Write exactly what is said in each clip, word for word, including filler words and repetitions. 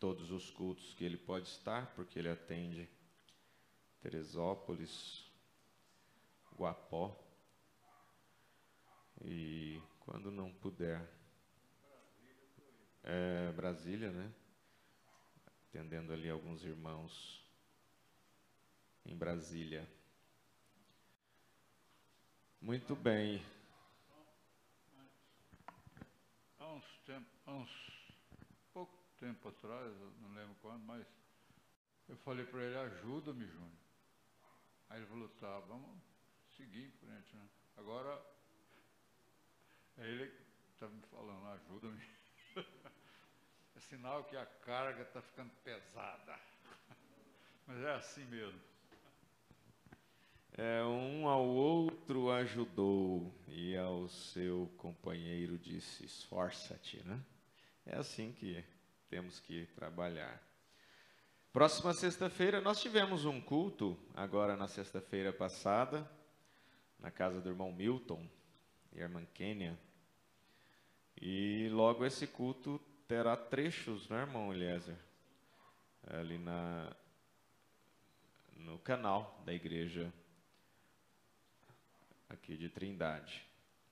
todos os cultos que ele pode estar, porque ele atende Teresópolis, Guapó, e quando não puder, é, Brasília, né? Atendendo ali alguns irmãos em Brasília. Muito bem. Há uns tempos, há uns pouco tempo atrás, eu não lembro quando, mas eu falei para ele, ajuda-me, Júnior. Aí ele falou, tá, vamos seguir em frente, né? Agora, é ele que está me falando, ajuda-me. É sinal que a carga está ficando pesada. Mas é assim mesmo. É, um ao outro ajudou e ao seu companheiro disse, esforça-te, né? É assim que temos que trabalhar. Próxima sexta-feira nós tivemos um culto, agora na sexta-feira passada, na casa do irmão Milton e a irmã Kênia. E logo esse culto terá trechos, né, irmão Eliezer? Ali na, no canal da igreja aqui de Trindade.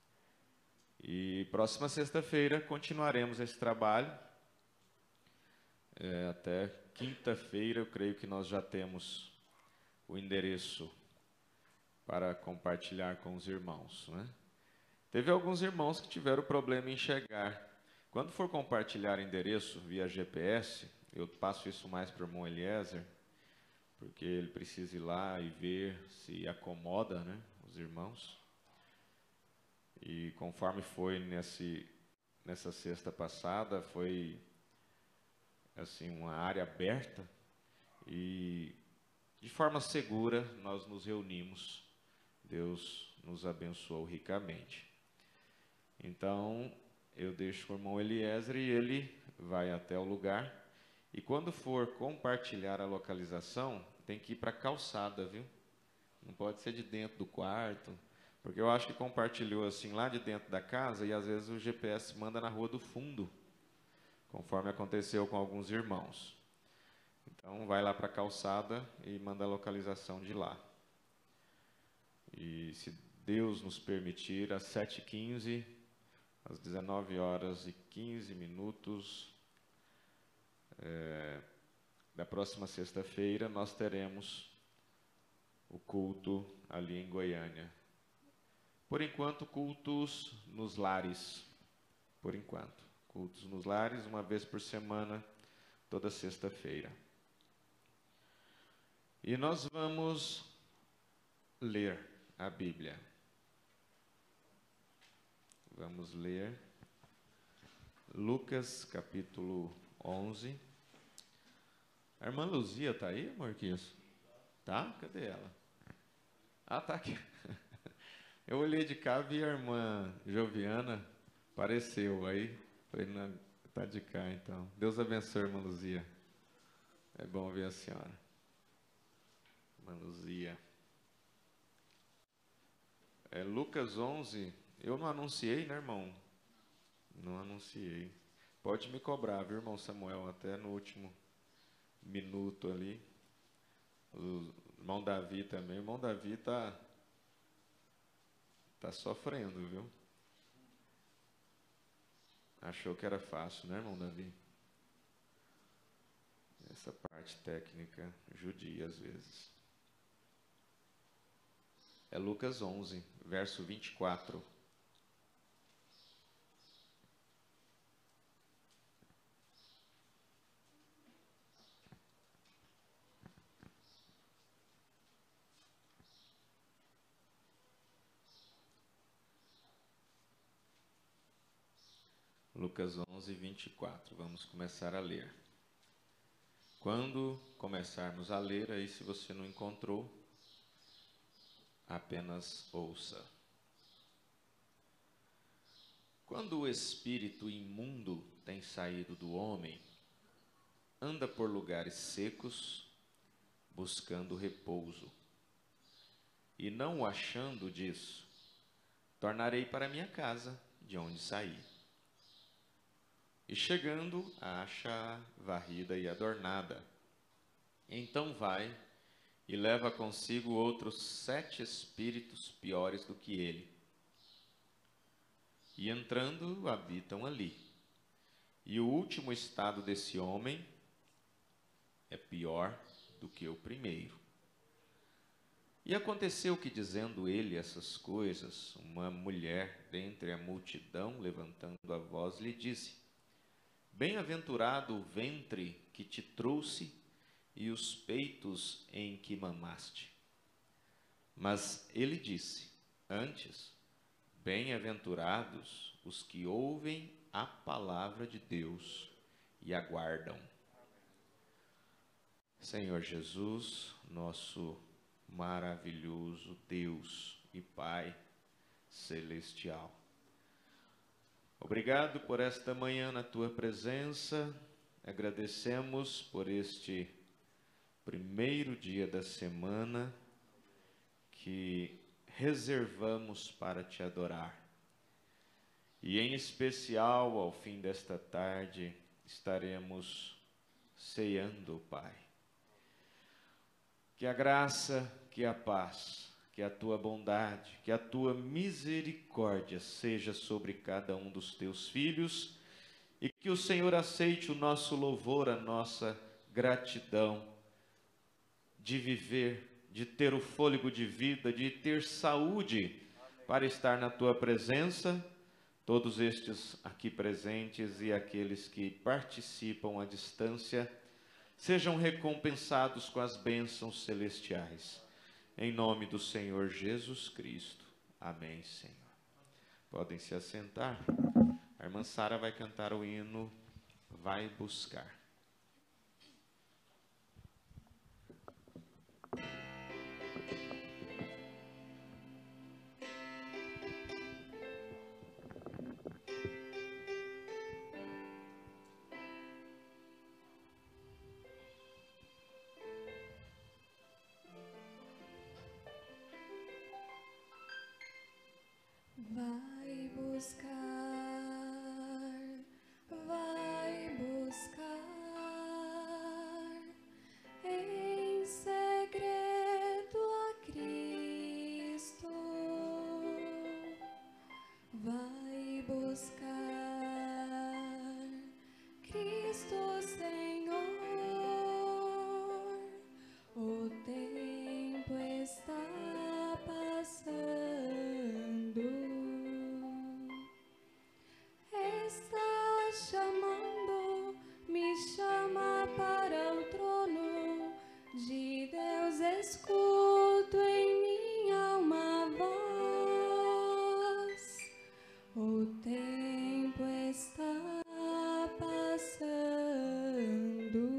E próxima sexta-feira continuaremos esse trabalho. É, até quinta-feira eu creio que nós já temos o endereço para compartilhar com os irmãos, né? Teve alguns irmãos que tiveram problema em chegar. Quando for compartilhar endereço via G P S, eu passo isso mais para o irmão Eliezer, porque ele precisa ir lá e ver se acomoda, né, os irmãos. E conforme foi nesse, nessa sexta passada, foi assim uma área aberta e de forma segura nós nos reunimos. Deus nos abençoou ricamente. Então, eu deixo com o irmão Eliezer e ele vai até o lugar. E quando for compartilhar a localização, tem que ir para a calçada, viu? Não pode ser de dentro do quarto, porque eu acho que compartilhou assim lá de dentro da casa e às vezes o G P S manda na rua do fundo, conforme aconteceu com alguns irmãos. Então, vai lá para a calçada e manda a localização de lá. E se Deus nos permitir, às sete e quinze, às dezenove horas e quinze minutos é, da próxima sexta-feira, nós teremos o culto ali em Goiânia. Por enquanto, cultos nos lares. Por enquanto, cultos nos lares, uma vez por semana, toda sexta-feira. E nós vamos ler a Bíblia. Vamos ler Lucas capítulo onze. A irmã Luzia está aí, Marquinhos? Tá? Cadê ela? Ah, tá aqui. Eu olhei de cá, vi a irmã Joviana, apareceu aí. Falei, não, tá de cá então. Deus abençoe, irmã Luzia. É bom ver a senhora. Irmã Luzia. É, Lucas onze, eu não anunciei, né, irmão? Não anunciei. Pode me cobrar, viu, irmão Samuel, até no último minuto ali. O irmão Davi também. O irmão Davi tá, tá sofrendo, viu? Achou que era fácil, né, irmão Davi? Essa parte técnica judia às vezes. É Lucas onze, verso vinte e quatro. Lucas onze, vinte e quatro. Vamos começar a ler. Quando começarmos a ler, aí se você não encontrou, apenas ouça. Quando o espírito imundo tem saído do homem, anda por lugares secos, buscando repouso. E não o achando disso, tornarei para minha casa, de onde saí. e chegando, acha varrida e adornada. Então vai e leva consigo outros sete espíritos piores do que ele. E entrando, habitam ali. E o último estado desse homem é pior do que o primeiro. E aconteceu que, dizendo ele essas coisas, uma mulher dentre a multidão, levantando a voz, lhe disse: Bem-aventurado o ventre que te trouxe e os peitos em que mamaste. Mas ele disse: Antes, bem-aventurados os que ouvem a palavra de Deus e aguardam. Senhor Jesus, nosso maravilhoso Deus e Pai celestial, obrigado por esta manhã na tua presença. Agradecemos por este primeiro dia da semana que reservamos para te adorar. E em especial, ao fim desta tarde, estaremos ceando, Pai. Que a graça, que a paz, que a tua bondade, que a tua misericórdia seja sobre cada um dos teus filhos e que o Senhor aceite o nosso louvor, a nossa gratidão de viver, de ter o fôlego de vida, de ter saúde para estar na tua presença. Todos estes aqui presentes e aqueles que participam à distância sejam recompensados com as bênçãos celestiais. Em nome do Senhor Jesus Cristo. Amém, Senhor. Podem se assentar. A irmã Sara vai cantar o hino Vai Buscar. Vai buscar, vai buscar em segredo a Cristo. Vai buscar Cristo Senhor. O tempo está passando. Está chamando, me chama para o trono de Deus. Escuto em minha alma voz. O tempo está passando.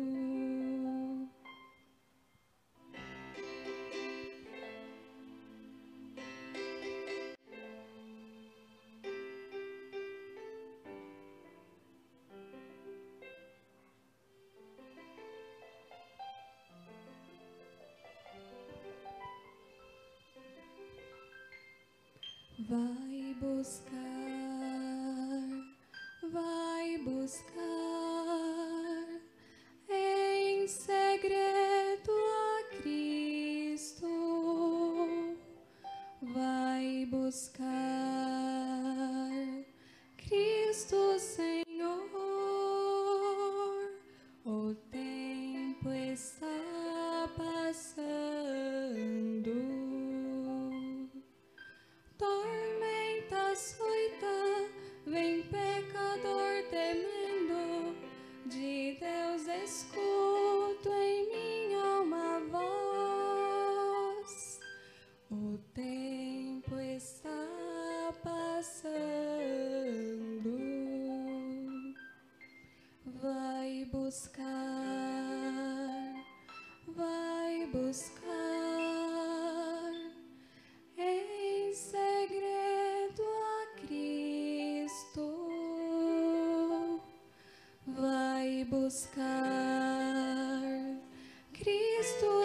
Vai buscar, vai buscar em segredo a Cristo. Vai buscar Cristo Senhor. O tempo está passando. Tormenta açoita, vem pecador temendo, de Deus escuto em minha alma voz. O tempo está passando. Vai buscar, vai buscar em segredo a Cristo. Vai buscar Cristo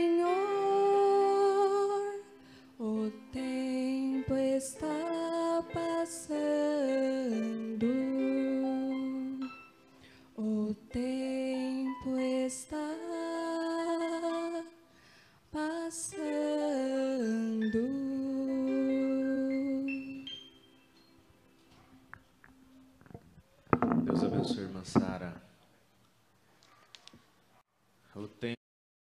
Senhor. O tempo está passando. está passando. Deus abençoe, irmã Sara. O tempo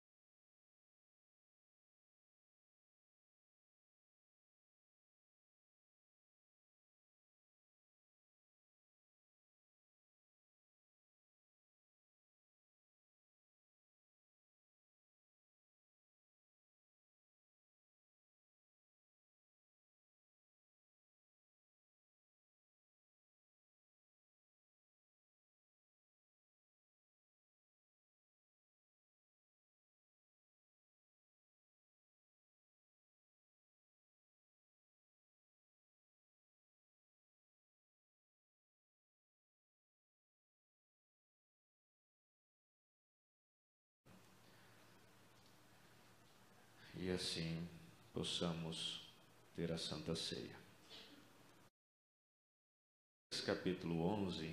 e assim possamos ter a Santa Ceia. Esse capítulo onze,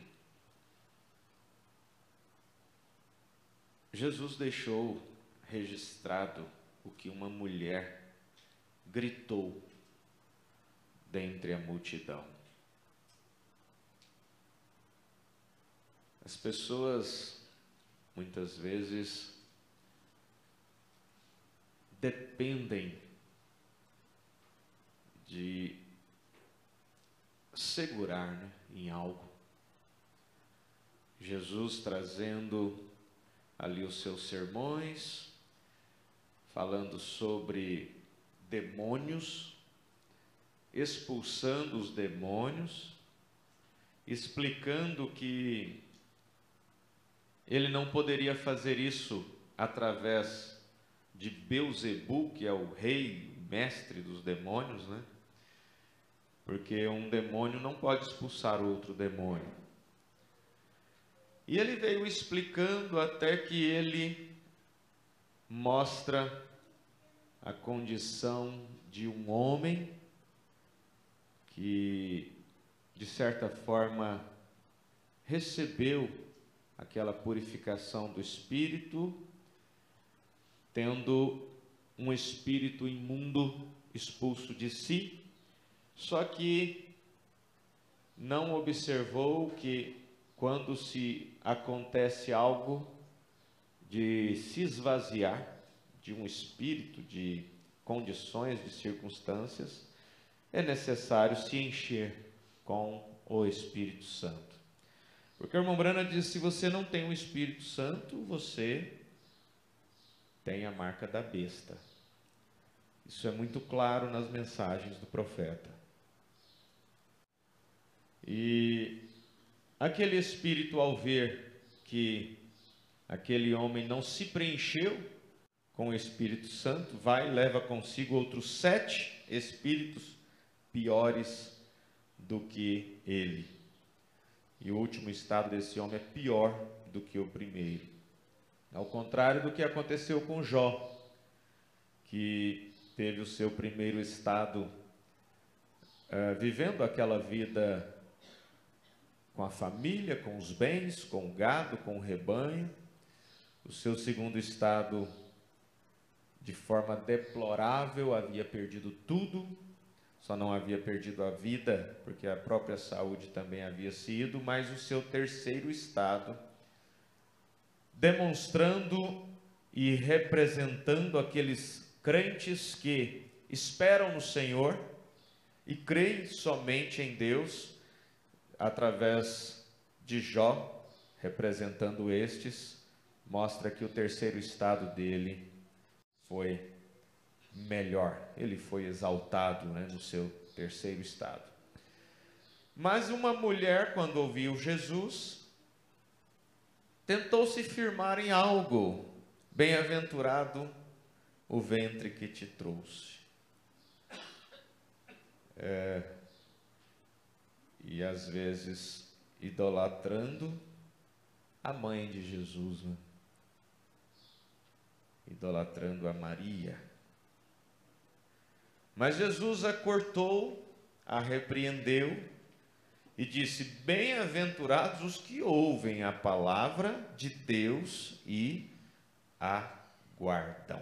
Jesus deixou registrado o que uma mulher gritou dentre a multidão. As pessoas, muitas vezes, dependem de segurar, né, em algo. Jesus trazendo ali os seus sermões, falando sobre demônios, expulsando os demônios, explicando que ele não poderia fazer isso através de Belzebu, que é o rei, mestre dos demônios, né? Porque um demônio não pode expulsar outro demônio. E ele veio explicando até que ele mostra a condição de um homem que, de certa forma, recebeu aquela purificação do espírito, tendo um espírito imundo expulso de si, só que não observou que quando se acontece algo de se esvaziar de um espírito, de condições, de circunstâncias, é necessário se encher com o Espírito Santo. Porque o irmão Brana diz, se você não tem o Espírito Santo, você tem a marca da besta. Isso é muito claro nas mensagens do profeta. E aquele espírito, ao ver que aquele homem não se preencheu com o Espírito Santo, vai e leva consigo outros sete espíritos piores do que ele. E o último estado desse homem é pior do que o primeiro. Ao contrário do que aconteceu com Jó, que teve o seu primeiro estado uh, vivendo aquela vida com a família, com os bens, com o gado, com o rebanho. O seu segundo estado, de forma deplorável, havia perdido tudo, só não havia perdido a vida, porque a própria saúde também havia sido, mas o seu terceiro estado, demonstrando e representando aqueles crentes que esperam no Senhor e creem somente em Deus, através de Jó, representando estes, mostra que o terceiro estado dele foi melhor, ele foi exaltado, né, no seu terceiro estado. Mas uma mulher, quando ouviu Jesus, tentou se firmar em algo. Bem-aventurado o ventre que te trouxe. É, e às vezes idolatrando a mãe de Jesus, né? Idolatrando a Maria. Mas Jesus a cortou, a repreendeu e disse: bem-aventurados os que ouvem a palavra de Deus e aguardam.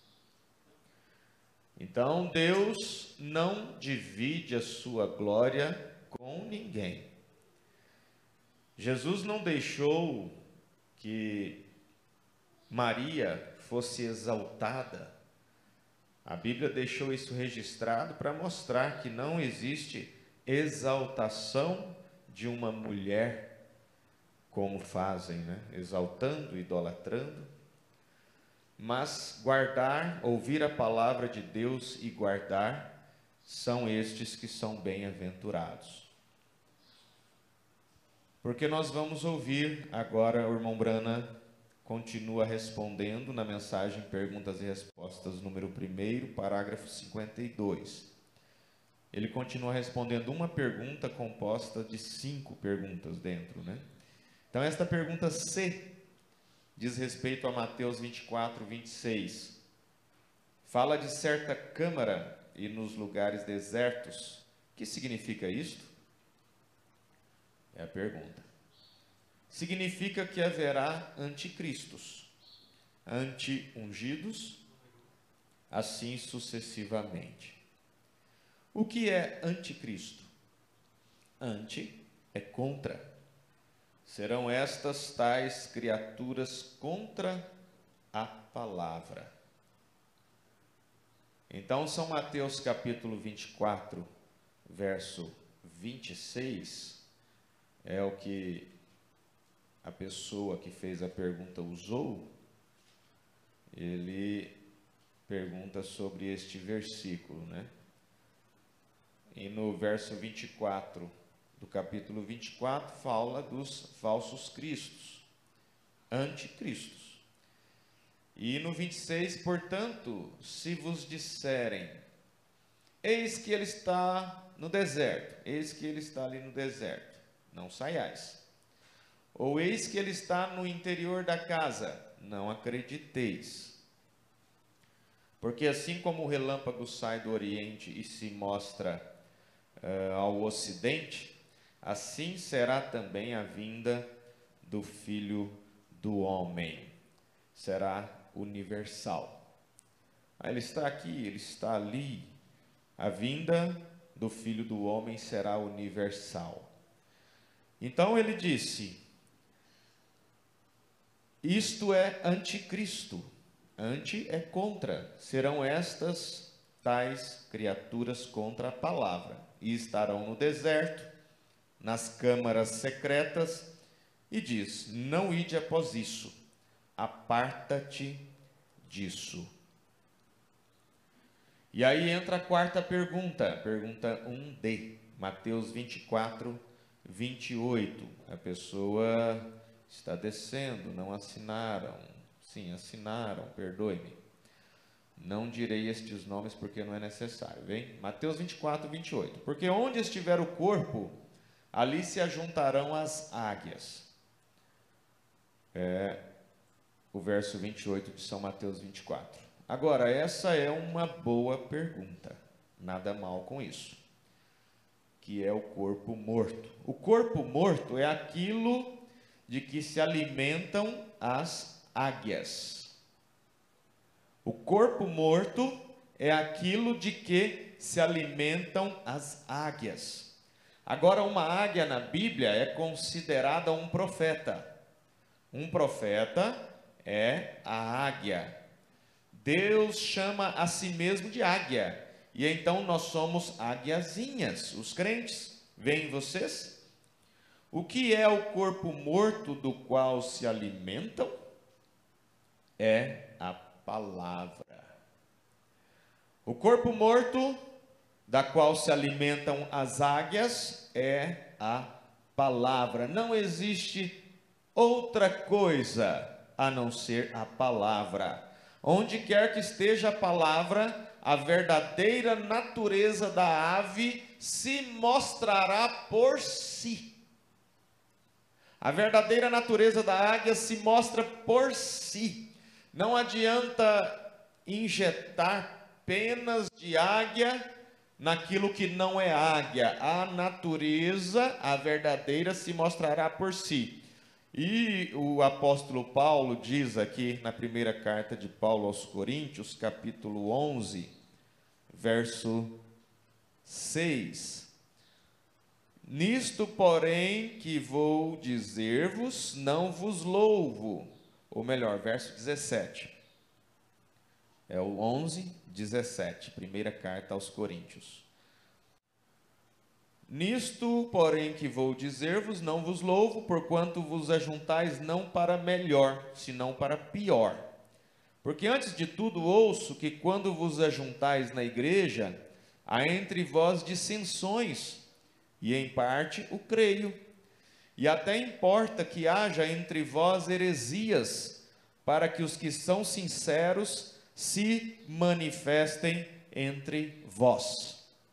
Então Deus não divide a sua glória com ninguém. Jesus não deixou que Maria fosse exaltada. A Bíblia deixou isso registrado para mostrar que não existe exaltação de uma mulher, como fazem, né? Exaltando, idolatrando. Mas guardar, ouvir a palavra de Deus e guardar, são estes que são bem-aventurados. Porque nós vamos ouvir agora, o irmão Brana continua respondendo na mensagem Perguntas e Respostas, número um, parágrafo cinquenta e dois. Ele continua respondendo uma pergunta composta de cinco perguntas dentro, né? Então, esta pergunta C diz respeito a Mateus vinte e quatro, vinte e seis. Fala de certa câmara e nos lugares desertos. O que significa isto? É a pergunta. Significa que haverá anticristos, anti-ungidos, assim sucessivamente. O que é anticristo? Anti é contra. Serão estas tais criaturas contra a palavra. Então, São Mateus capítulo vinte e quatro, verso vinte e seis, é o que a pessoa que fez a pergunta usou. Ele pergunta sobre este versículo, né? E no verso vinte e quatro do capítulo vinte e quatro fala dos falsos cristos, anticristos. E no vinte e seis, portanto, se vos disserem, eis que ele está no deserto, eis que ele está ali no deserto, não saiais. Ou eis que ele está no interior da casa, não acrediteis. Porque assim como o relâmpago sai do oriente e se mostra uh, ao ocidente, assim será também a vinda do Filho do Homem. Será universal. Ah, ele está aqui, ele está ali. A vinda do Filho do Homem será universal. Então ele disse, isto é anticristo. Anti é contra. Serão estas tais criaturas contra a palavra. E estarão no deserto, nas câmaras secretas, e diz, não ide após isso, aparta-te disso. E aí entra a quarta pergunta, pergunta um D, Mateus vinte e quatro, vinte e oito. A pessoa está descendo, não assinaram. Sim, assinaram, perdoe-me. Não direi estes nomes porque não é necessário, vem? Mateus vinte e quatro, vinte e oito. Porque onde estiver o corpo, ali se ajuntarão as águias. É o verso vinte e oito de São Mateus vinte e quatro. Agora, essa é uma boa pergunta. Nada mal com isso. Que é o corpo morto. O corpo morto é aquilo de que se alimentam as águias. O corpo morto é aquilo de que se alimentam as águias. Agora, uma águia na Bíblia é considerada um profeta. Um profeta é a águia. Deus chama a si mesmo de águia. E então nós somos águiazinhas, os crentes. Veem vocês? O que é o corpo morto do qual se alimentam? É a palavra. O corpo morto da qual se alimentam as águias é a palavra. Não existe outra coisa a não ser a palavra. Onde quer que esteja a palavra, a verdadeira natureza da ave se mostrará por si. A verdadeira natureza da águia se mostra por si. Não adianta injetar penas de águia naquilo que não é águia. A natureza, a verdadeira, se mostrará por si. E o apóstolo Paulo diz aqui na primeira carta de Paulo aos Coríntios, capítulo onze, verso seis. Nisto, porém, que vou dizer-vos, não vos louvo. Ou melhor, verso dezessete. É o onze, dezessete, primeira carta aos Coríntios. Nisto, porém, que vou dizer-vos, não vos louvo, porquanto vos ajuntais não para melhor, senão para pior. Porque antes de tudo ouço que quando vos ajuntais na igreja, há entre vós dissensões, e em parte o creio. E até importa que haja entre vós heresias, para que os que são sinceros se manifestem entre vós.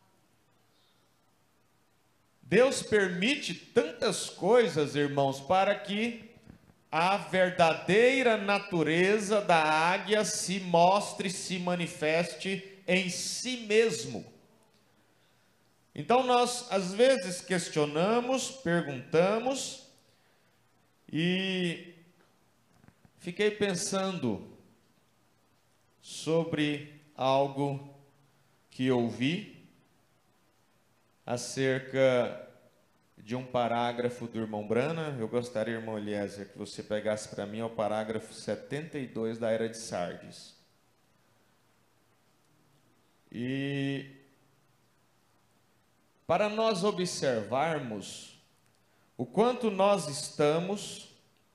Deus permite tantas coisas, irmãos, para que a verdadeira natureza da águia se mostre, se manifeste em si mesmo. Então nós às vezes questionamos, perguntamos, e fiquei pensando sobre algo que ouvi acerca de um parágrafo do irmão Brana. Eu gostaria, irmão Eliezer, que você pegasse para mim o parágrafo setenta e dois da Era de Sardes. E para nós observarmos o quanto nós estamos,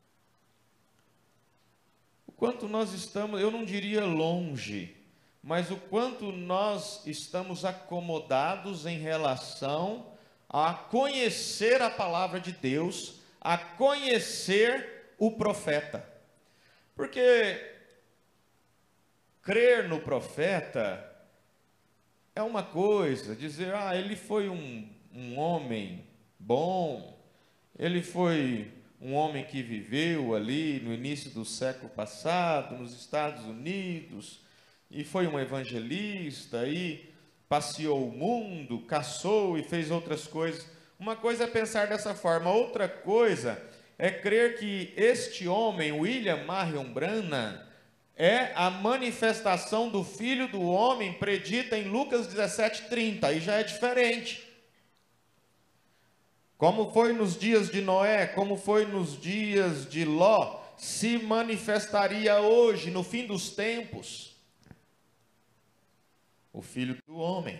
o quanto nós estamos, eu não diria longe, mas o quanto nós estamos acomodados em relação a conhecer a palavra de Deus, a conhecer o profeta. Porque crer no profeta é uma coisa, dizer, ah, ele foi um, um homem bom, ele foi um homem que viveu ali no início do século passado, nos Estados Unidos, e foi um evangelista, e passeou o mundo, caçou e fez outras coisas. Uma coisa é pensar dessa forma, outra coisa é crer que este homem, William Marion Branham, é a manifestação do Filho do Homem predita em Lucas dezessete, trinta, aí já é diferente. Como foi nos dias de Noé, como foi nos dias de Ló, se manifestaria hoje, no fim dos tempos, o Filho do Homem.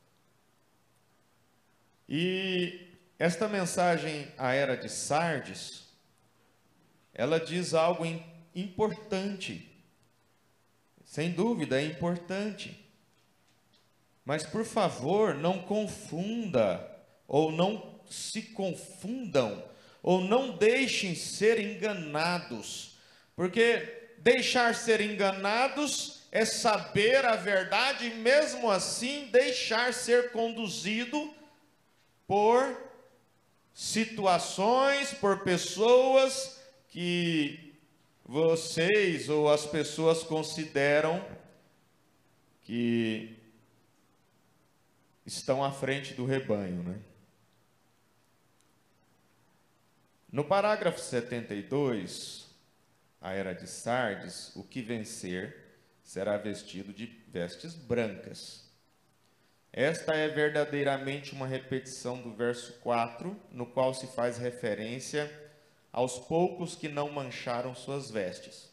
E esta mensagem à Era de Sardes, ela diz algo importante. Sem dúvida, é importante. Mas, por favor, não confunda, ou não se confundam, ou não deixem ser enganados. Porque deixar ser enganados é saber a verdade e, mesmo assim, deixar ser conduzido por situações, por pessoas que vocês ou as pessoas consideram que estão à frente do rebanho, né? No parágrafo setenta e dois, a Era de Sardes, o que vencer será vestido de vestes brancas. Esta é verdadeiramente uma repetição do verso quatro, no qual se faz referência aos poucos que não mancharam suas vestes.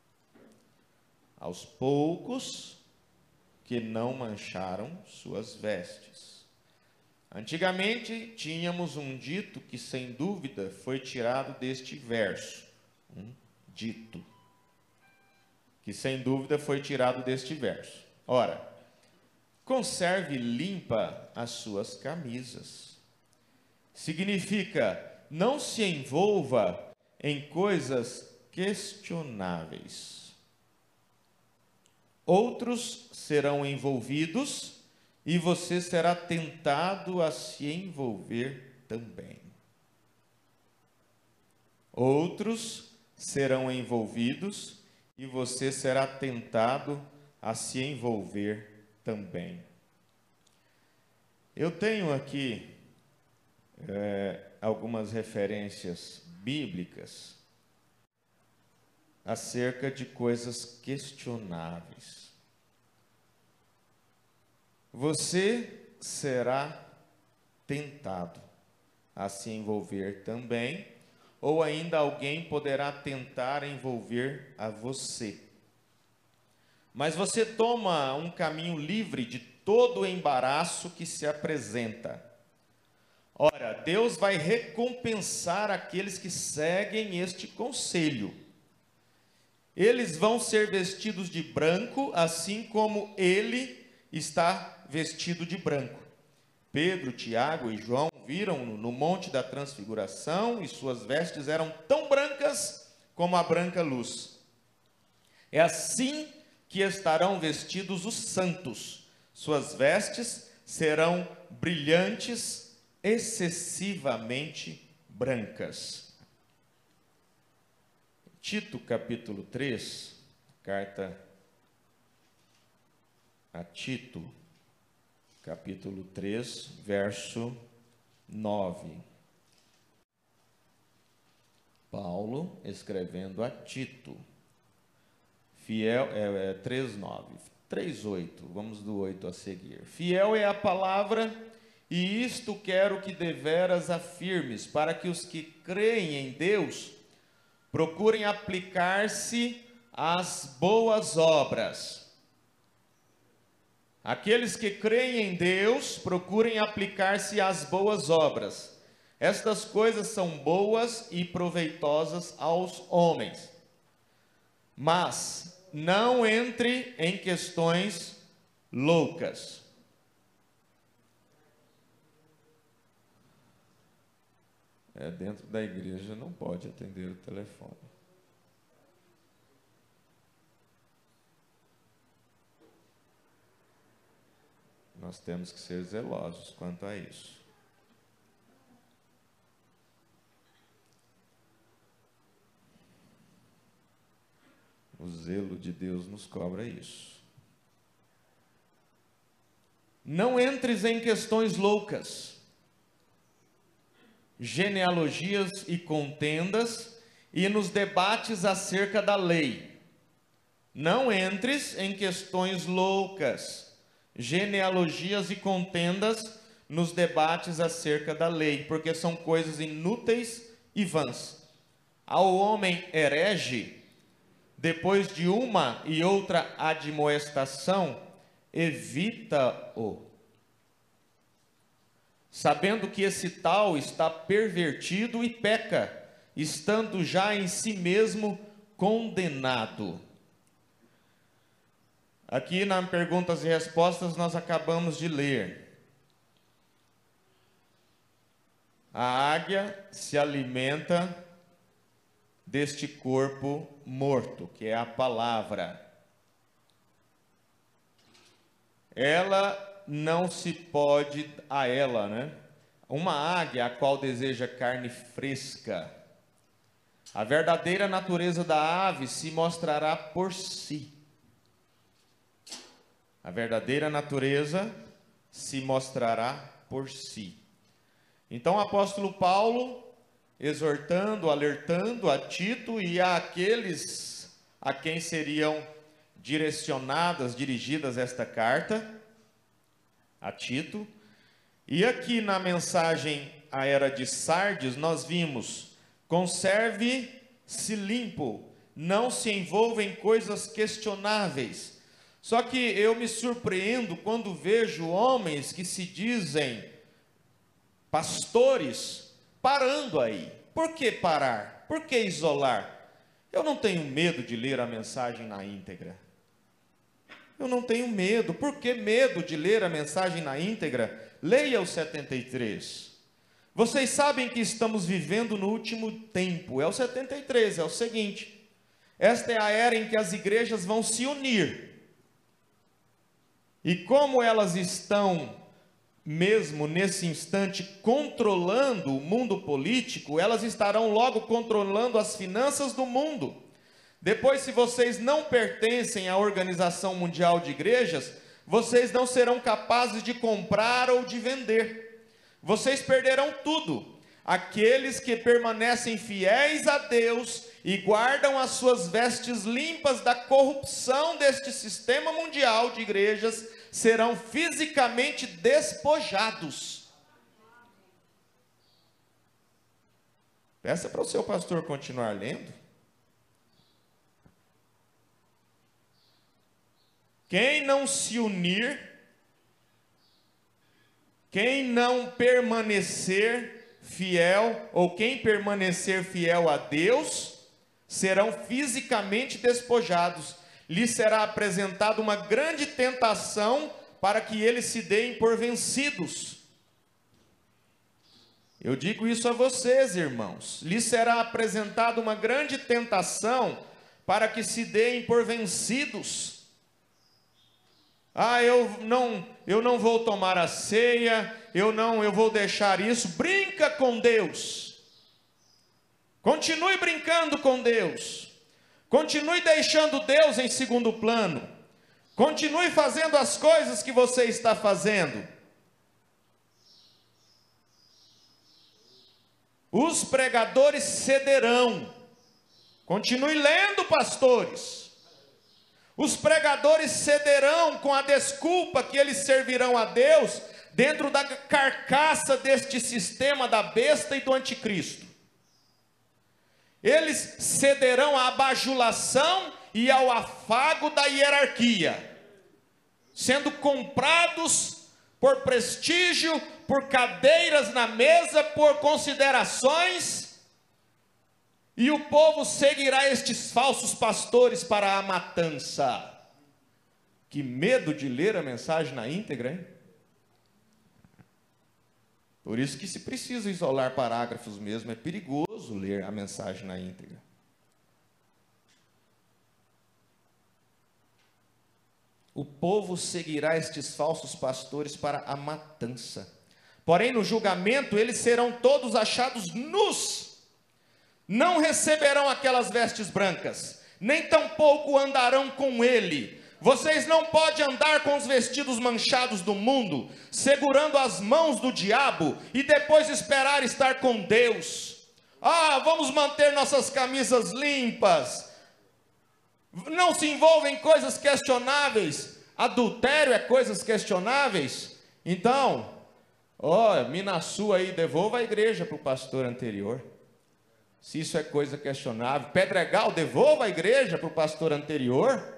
Aos poucos que não mancharam suas vestes. Antigamente, tínhamos um dito que, sem dúvida, foi tirado deste verso. Um dito. Que, sem dúvida, foi tirado deste verso. Ora, conserve limpa as suas camisas. Significa, não se envolva em coisas questionáveis. Outros serão envolvidos e você será tentado a se envolver também. Outros serão envolvidos e você será tentado a se envolver também. Eu tenho aqui é, algumas referências bíblicas acerca de coisas questionáveis. Você será tentado a se envolver também, ou ainda alguém poderá tentar envolver a você. Mas você toma um caminho livre de todo o embaraço que se apresenta. Ora, Deus vai recompensar aqueles que seguem este conselho. Eles vão ser vestidos de branco, assim como ele está vestido de branco. Pedro, Tiago e João viram-no no Monte da Transfiguração, e suas vestes eram tão brancas como a branca luz. É assim que estarão vestidos os santos. Suas vestes serão brilhantes, excessivamente brancas. Tito capítulo três, carta a Tito, capítulo três, verso nove. Paulo escrevendo a Tito, fiel, é, é três, nove, três, oito, vamos do oito a seguir. Fiel é a palavra, e isto quero que deveras afirmes, para que os que creem em Deus procurem aplicar-se às boas obras. Aqueles que creem em Deus procurem aplicar-se às boas obras. Estas coisas são boas e proveitosas aos homens. Mas não entre em questões loucas. É, dentro da igreja não pode atender o telefone. Nós temos que ser zelosos quanto a isso. O zelo de Deus nos cobra isso. Não entres em questões loucas, genealogias e contendas, e nos debates acerca da lei. Não entres em questões loucas, genealogias e contendas, nos debates acerca da lei, porque são coisas inúteis e vãs. Ao homem herege, depois de uma e outra admoestação, evita-o, sabendo que esse tal está pervertido e peca, estando já em si mesmo condenado. Aqui na perguntas e respostas nós acabamos de ler. A águia se alimenta deste corpo morto, que é a palavra. Ela não se pode a ela, né? Uma águia a qual deseja carne fresca. A verdadeira natureza da ave se mostrará por si. A verdadeira natureza se mostrará por si. Então o apóstolo Paulo, exortando, alertando a Tito e a aqueles a quem seriam direcionadas, dirigidas esta carta, a Tito. E aqui na mensagem à era de Sardes nós vimos: conserve-se limpo, não se envolva em coisas questionáveis. Só que eu me surpreendo quando vejo homens que se dizem pastores parando aí. Por que parar? Por que isolar? Eu não tenho medo de ler a mensagem na íntegra. Eu não tenho medo. Por que medo de ler a mensagem na íntegra? Leia o setenta e três. Vocês sabem que estamos vivendo no último tempo. É o setenta e três, é o seguinte: esta é a era em que as igrejas vão se unir. E como elas estão, mesmo nesse instante, controlando o mundo político, elas estarão logo controlando as finanças do mundo. Depois, se vocês não pertencem à Organização Mundial de Igrejas, vocês não serão capazes de comprar ou de vender. Vocês perderão tudo. Aqueles que permanecem fiéis a Deus e guardam as suas vestes limpas da corrupção deste sistema mundial de igrejas serão fisicamente despojados. Peça para o seu pastor continuar lendo. Quem não se unir, quem não permanecer fiel, ou quem permanecer fiel a Deus, serão fisicamente despojados. Lhes será apresentada uma grande tentação para que eles se deem por vencidos. Eu digo isso a vocês, irmãos. Lhes será apresentada uma grande tentação para que se deem por vencidos. Ah, eu não, eu não vou tomar a ceia, eu não, eu vou deixar isso. Brinca com Deus. Continue brincando com Deus. Continue deixando Deus em segundo plano. Continue fazendo as coisas que você está fazendo. Os pregadores cederão. Continue lendo, pastores. Os pregadores cederão com a desculpa que eles servirão a Deus dentro da carcaça deste sistema da besta e do anticristo. Eles cederão à bajulação e ao afago da hierarquia, sendo comprados por prestígio, por cadeiras na mesa, por considerações. E o povo seguirá estes falsos pastores para a matança. Que medo de ler a mensagem na íntegra, hein? Por isso que se precisa isolar parágrafos mesmo, é perigoso ler a mensagem na íntegra. O povo seguirá estes falsos pastores para a matança. Porém, no julgamento, eles serão todos achados nus. Não receberão aquelas vestes brancas, nem tampouco andarão com ele. Vocês não podem andar com os vestidos manchados do mundo, segurando as mãos do diabo, e depois esperar estar com Deus. Ah, vamos manter nossas camisas limpas. Não se envolvem em coisas questionáveis. Adultério é coisas questionáveis. Então, ó, mina sua aí, devolva a igreja para o pastor anterior. Se isso é coisa questionável. Pedregal, devolva a igreja para o pastor anterior.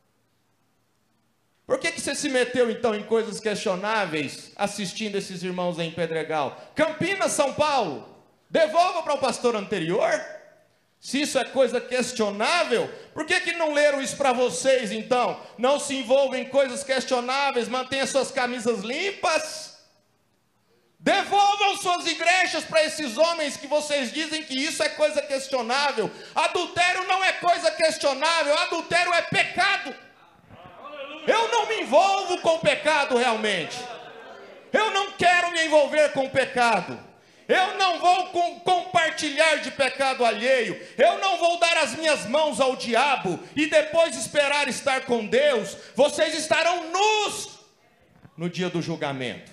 Por que que você se meteu então em coisas questionáveis assistindo esses irmãos aí em Pedregal? Campinas, São Paulo, devolva para o pastor anterior. Se isso é coisa questionável, por que que não leram isso para vocês então? Não se envolvam em coisas questionáveis, mantenha suas camisas limpas. Devolvam suas igrejas para esses homens que vocês dizem que isso é coisa questionável. Adultério não é coisa questionável, adultério é pecado. Eu não me envolvo com o pecado realmente. Eu não quero me envolver com o pecado. Eu não vou com, compartilhar de pecado alheio. Eu não vou dar as minhas mãos ao diabo e depois esperar estar com Deus. Vocês estarão nus no dia do julgamento.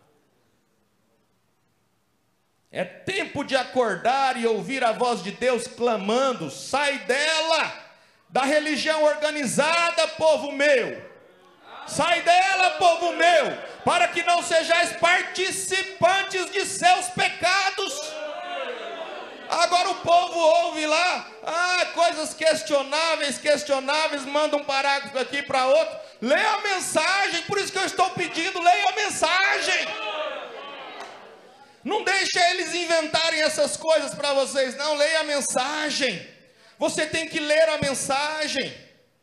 É tempo de acordar e ouvir a voz de Deus clamando: sai dela, da religião organizada, povo meu. Sai dela, povo meu, para que não sejais participantes de seus pecados. Agora o povo ouve lá, ah, coisas questionáveis, questionáveis, manda um parágrafo aqui para outro. Leia a mensagem, por isso que eu estou pedindo, leia a mensagem. Não deixe eles inventarem essas coisas para vocês, não, leia a mensagem. Você tem que ler a mensagem.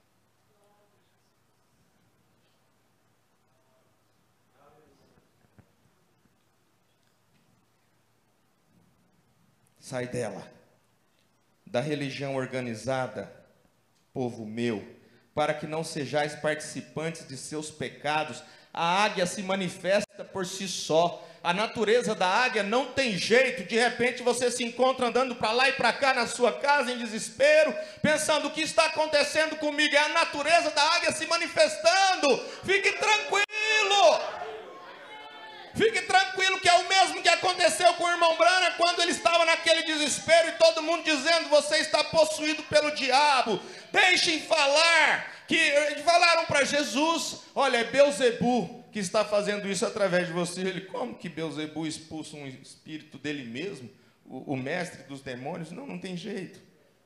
Sai dela, da religião organizada, povo meu, para que não sejais participantes de seus pecados. A águia se manifesta por si só. A natureza da águia não tem jeito. De repente você se encontra andando para lá e para cá na sua casa em desespero, pensando: o que está acontecendo comigo? É a natureza da águia se manifestando. Fique tranquilo. Fique tranquilo que é o mesmo mesmo que aconteceu com o irmão Branham quando ele estava naquele desespero e todo mundo dizendo: você está possuído pelo diabo. Deixem falar. Que falaram para Jesus: olha, é Beelzebu que está fazendo isso através de você. Ele: como que Beelzebu expulsa um espírito dele mesmo? O, o mestre dos demônios? Não, não tem jeito.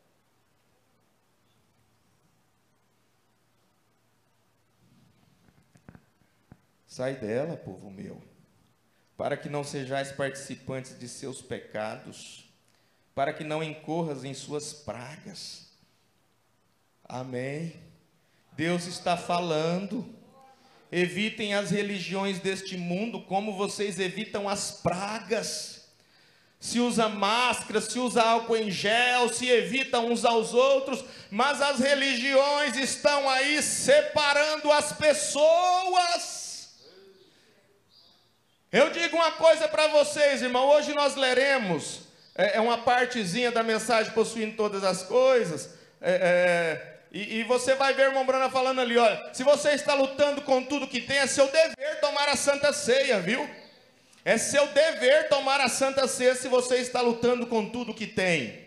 Sai dela, povo meu, para que não sejais participantes de seus pecados, para que não incorras em suas pragas. Amém. Deus está falando. Evitem as religiões deste mundo como vocês evitam as pragas. Se usa máscara, se usa álcool em gel, se evita uns aos outros, mas as religiões estão aí separando as pessoas. Eu digo uma coisa para vocês, irmão. Hoje nós leremos é, é uma partezinha da mensagem Possuindo Todas as Coisas. É, é, E, e você vai ver o irmão Branham falando ali: olha, se você está lutando com tudo que tem, é seu dever tomar a Santa Ceia, viu? É seu dever tomar a Santa Ceia se você está lutando com tudo que tem.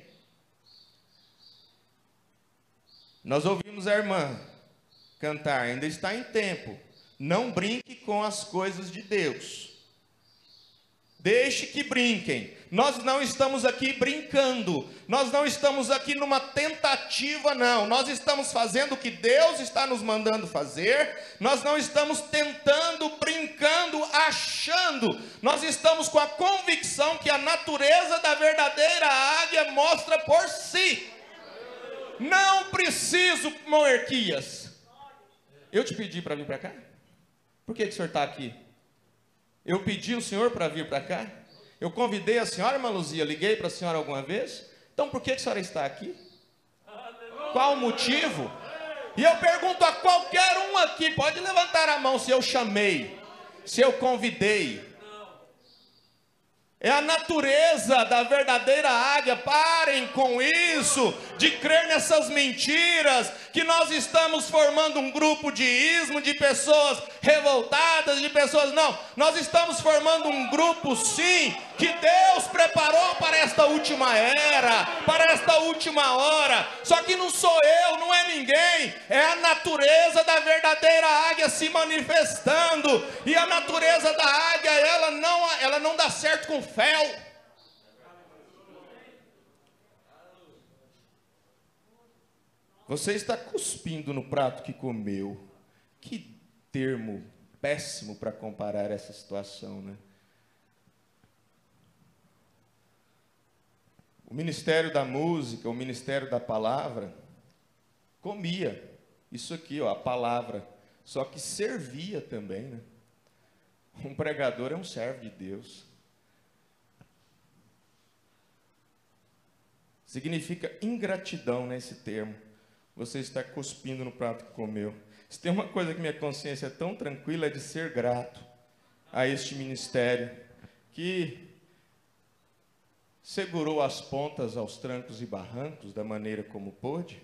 Nós ouvimos a irmã cantar: ainda está em tempo, não brinque com as coisas de Deus. Deixe que brinquem. Nós não estamos aqui brincando. Nós não estamos aqui numa tentativa, não. Nós estamos fazendo o que Deus está nos mandando fazer. Nós não estamos tentando, brincando, achando. Nós estamos com a convicção que a natureza da verdadeira águia mostra por si. Não preciso, Moerquias. Eu te pedi para vir para cá? Por que, que o senhor está aqui? Eu pedi o senhor para vir para cá? Eu convidei a senhora, irmã Luzia, liguei para a senhora alguma vez? Então por que a senhora está aqui? Qual o motivo? E eu pergunto a qualquer um aqui, pode levantar a mão se eu chamei, se eu convidei. É a natureza da verdadeira águia. Parem com isso, de crer nessas mentiras, que nós estamos formando um grupo de ismo, de pessoas revoltadas, de pessoas... Não, nós estamos formando um grupo, sim, que Deus preparou para esta última era, para esta última hora. Só que não sou eu, não é ninguém, é a natureza da verdadeira águia se manifestando. E a natureza da águia, ela não, ela não dá certo com fel. Você está cuspindo no prato que comeu. Que termo péssimo para comparar essa situação, né? O ministério da música, o ministério da palavra, comia isso aqui, ó, a palavra, só que servia também, né? Um pregador é um servo de Deus. Significa ingratidão nesse termo. Você está cuspindo no prato que comeu. Se tem uma coisa que minha consciência é tão tranquila, é de ser grato a este ministério, que segurou as pontas aos trancos e barrancos da maneira como pôde.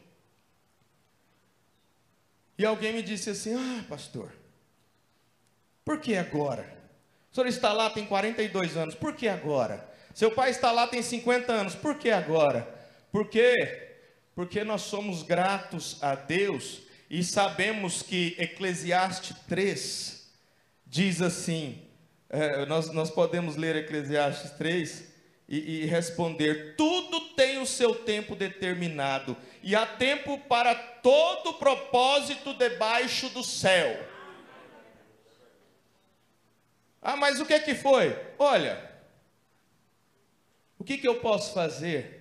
E alguém me disse assim: ah, pastor, por que agora? O senhor está lá tem quarenta e dois anos, por que agora? Seu pai está lá tem cinquenta anos, por que agora? Por quê? Porque nós somos gratos a Deus e sabemos que Eclesiastes três diz assim, é, nós, nós podemos ler Eclesiastes três e, e responder: tudo tem o seu tempo determinado, e há tempo para todo propósito debaixo do céu. Ah, mas o que que foi? Olha, o que que eu posso fazer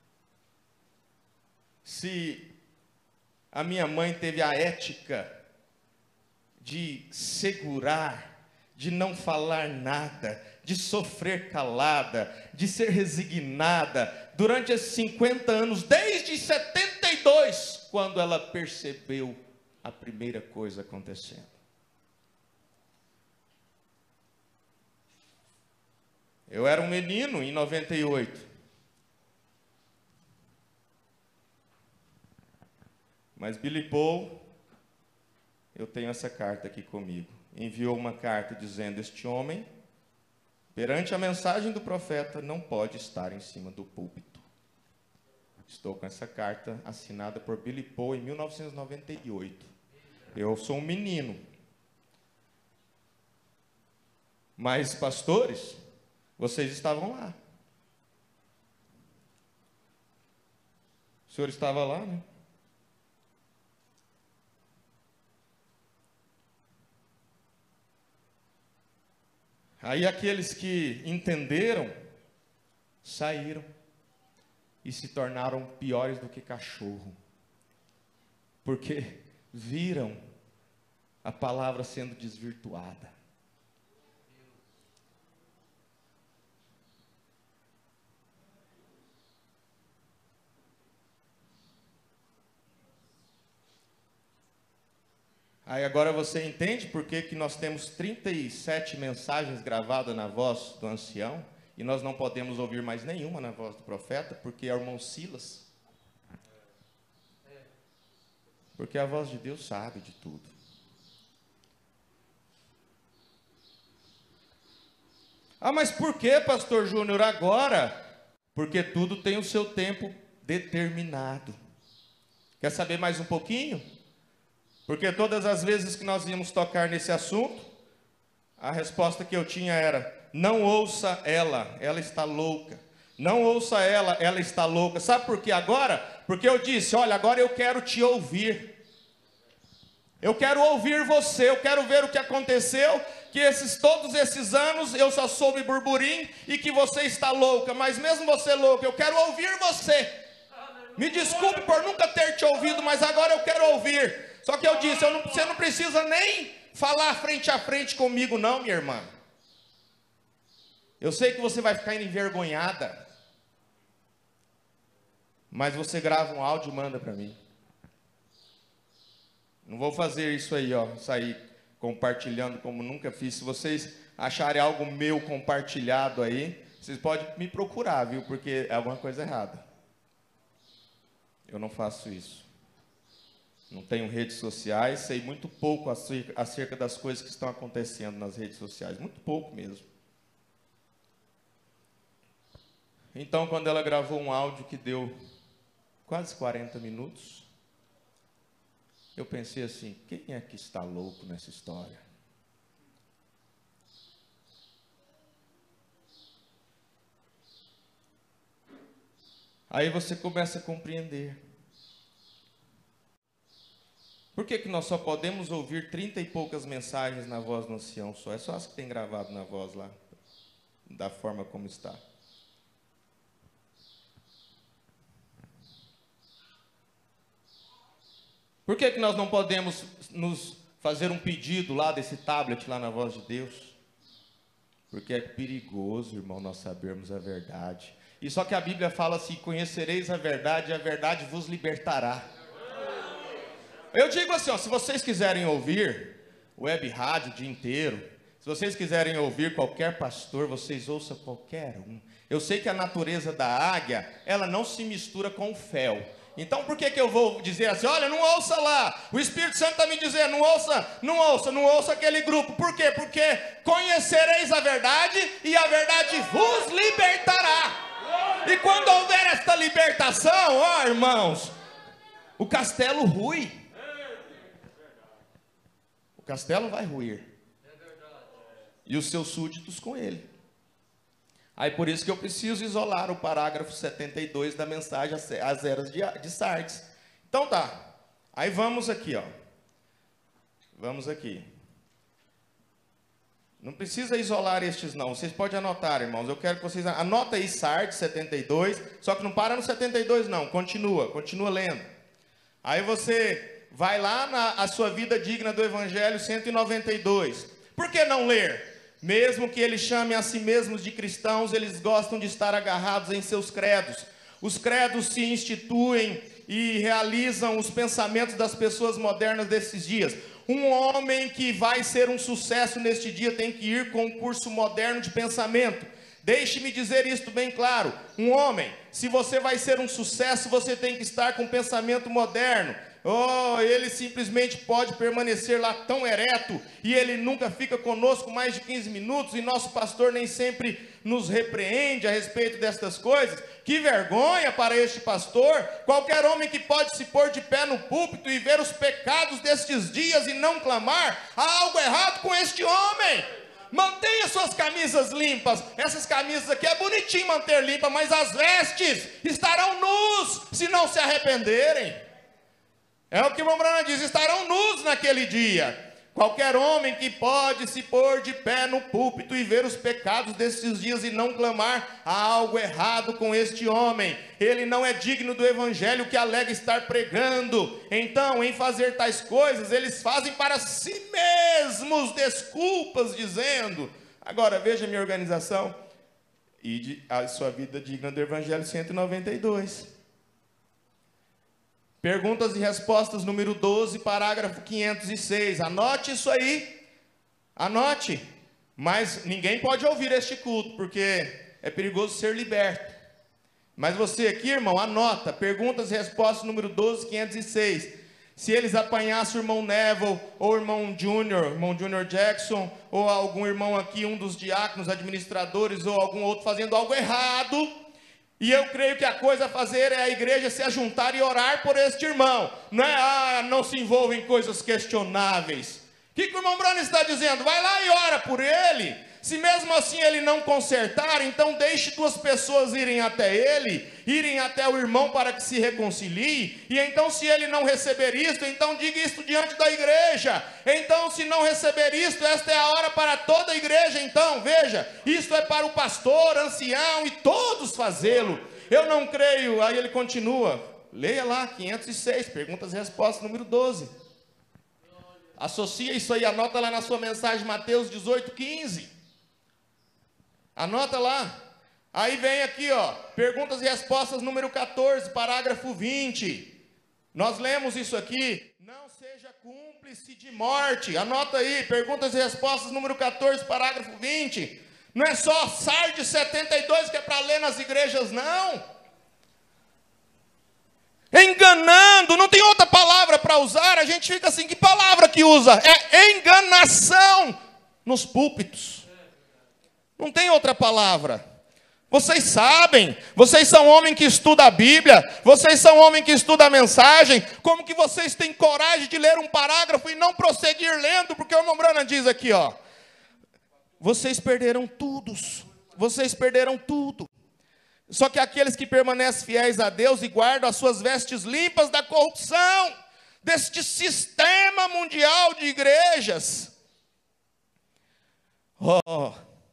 se a minha mãe teve a ética de segurar, de não falar nada, de sofrer calada, de ser resignada durante esses cinquenta anos, desde setenta e dois, quando ela percebeu a primeira coisa acontecendo? Eu era um menino em noventa e oito. Mas Billy Paul, eu tenho essa carta aqui comigo, enviou uma carta dizendo: este homem perante a mensagem do profeta, não pode estar em cima do púlpito. Estou com essa carta assinada por Billy Paul em mil novecentos e noventa e oito. Eu sou um menino. Mas, pastores, vocês estavam lá. O senhor estava lá, né? Aí aqueles que entenderam, saíram e se tornaram piores do que cachorro. Porque viram a palavra sendo desvirtuada. Aí agora você entende por que que nós temos trinta e sete mensagens gravadas na voz do ancião e nós não podemos ouvir mais nenhuma na voz do profeta, porque é o irmão Silas. Porque a voz de Deus sabe de tudo. Ah, mas por que, pastor Júnior, agora? Porque tudo tem o seu tempo determinado. Quer saber mais um pouquinho? Porque todas as vezes que nós íamos tocar nesse assunto, a resposta que eu tinha era: não ouça ela, ela está louca. Não ouça ela, ela está louca. Sabe por que agora? Porque eu disse: olha, agora eu quero te ouvir. Eu quero ouvir você, eu quero ver o que aconteceu, que esses, todos esses anos eu só soube burburinho e que você está louca. Mas mesmo você louca, eu quero ouvir você. Me desculpe por nunca ter te ouvido, mas agora eu quero ouvir. Só que eu disse, eu não, você não precisa nem falar frente a frente comigo não, minha irmã. Eu sei que você vai ficar envergonhada. Mas você grava um áudio e manda para mim. Não vou fazer isso aí, ó, sair compartilhando como nunca fiz. Se vocês acharem algo meu compartilhado aí, vocês podem me procurar, viu? Porque é alguma coisa errada. Eu não faço isso. Não tenho redes sociais, sei muito pouco acerca, acerca das coisas que estão acontecendo nas redes sociais. Muito pouco mesmo. Então, quando ela gravou um áudio que deu quase quarenta minutos, eu pensei assim, quem é que está louco nessa história? Aí você começa a compreender. Por que que nós só podemos ouvir trinta e poucas mensagens na voz do ancião só? É só as que tem gravado na voz lá, da forma como está. Por que que nós não podemos nos fazer um pedido lá desse tablet lá na voz de Deus? Porque é perigoso, irmão, nós sabermos a verdade. E só que a Bíblia fala assim, conhecereis a verdade e a verdade vos libertará. Eu digo assim, ó, se vocês quiserem ouvir web rádio o dia inteiro, se vocês quiserem ouvir qualquer pastor, vocês ouçam qualquer um. Eu sei que a natureza da águia, ela não se mistura com o fel. Então por que que eu vou dizer assim, olha, não ouça lá, o Espírito Santo está me dizendo, não ouça, não ouça, não ouça aquele grupo. Por quê? Porque conhecereis a verdade e a verdade vos libertará. E quando houver esta libertação, ó irmãos, o castelo rui. O castelo vai ruir. E os seus súditos com ele. Aí por isso que eu preciso isolar o parágrafo setenta e dois da mensagem às eras de, de Sardes. Então tá. Aí vamos aqui, ó. Vamos aqui. Não precisa isolar estes não. Vocês podem anotar, irmãos. Eu quero que vocês anotem aí Sardes setenta e dois. Só que não para no setenta e dois não. Continua, continua lendo. Aí você vai lá na a sua vida digna do Evangelho cento e noventa e dois. Por que não ler? Mesmo que eles chamem a si mesmos de cristãos, eles gostam de estar agarrados em seus credos. Os credos se instituem e realizam os pensamentos das pessoas modernas desses dias. Um homem que vai ser um sucesso neste dia tem que ir com um curso moderno de pensamento. Deixe-me dizer isto bem claro. Um homem, se você vai ser um sucesso, você tem que estar com um pensamento moderno. Oh, ele simplesmente pode permanecer lá tão ereto, e ele nunca fica conosco mais de quinze minutos, e nosso pastor nem sempre nos repreende a respeito destas coisas. Que vergonha para este pastor! Qualquer homem que pode se pôr de pé no púlpito e ver os pecados destes dias e não clamar, há algo errado com este homem. Mantenha suas camisas limpas. Essas camisas aqui é bonitinho manter limpa, mas as vestes estarão nus se não se arrependerem. É o que o irmão Branham diz, estarão nus naquele dia. Qualquer homem que pode se pôr de pé no púlpito e ver os pecados desses dias e não clamar, há algo errado com este homem. Ele não é digno do evangelho que alega estar pregando. Então, em fazer tais coisas, eles fazem para si mesmos desculpas, dizendo... Agora, veja a minha organização. E a sua vida digna do evangelho cento e noventa e dois. Perguntas e respostas número doze, parágrafo quinhentos e seis. Anote isso aí. Anote. Mas ninguém pode ouvir este culto, porque é perigoso ser liberto. Mas você aqui, irmão, anota. Perguntas e respostas número doze, quinhentos e seis. Se eles apanhassem o irmão Neville, ou o irmão Júnior, irmão Júnior Jackson, ou algum irmão aqui, um dos diáconos, administradores, ou algum outro fazendo algo errado... E eu creio que a coisa a fazer é a igreja se ajuntar e orar por este irmão. Não é, ah, não se envolva em coisas questionáveis. O que, que o irmão Branham está dizendo? Vai lá e ora por ele. Se mesmo assim ele não consertar, então deixe duas pessoas irem até ele, irem até o irmão para que se reconcilie. E então se ele não receber isto, então diga isto diante da igreja. Então se não receber isto, esta é a hora para toda a igreja. Então veja, isto é para o pastor, ancião e todos fazê-lo. Eu não creio, aí ele continua. Leia lá, quinhentos e seis, perguntas e respostas, número doze. Associa isso aí, anota lá na sua mensagem, Mateus dezoito, quinze. Anota lá. Aí vem aqui, ó, perguntas e respostas número quatorze, parágrafo vinte. Nós lemos isso aqui. Não seja cúmplice de morte. Anota aí, perguntas e respostas número quatorze, parágrafo vinte. Não é só Sardes setenta e dois que é para ler nas igrejas, não. Enganando, não tem outra palavra para usar. A gente fica assim, que palavra que usa? É enganação nos púlpitos. Não tem outra palavra. Vocês sabem, vocês são homem que estuda a Bíblia, vocês são homem que estuda a mensagem. Como que vocês têm coragem de ler um parágrafo e não prosseguir lendo? Porque o irmão Branham diz aqui, ó, vocês perderam tudo, vocês perderam tudo. Só que aqueles que permanecem fiéis a Deus e guardam as suas vestes limpas da corrupção, deste sistema mundial de igrejas. Oh,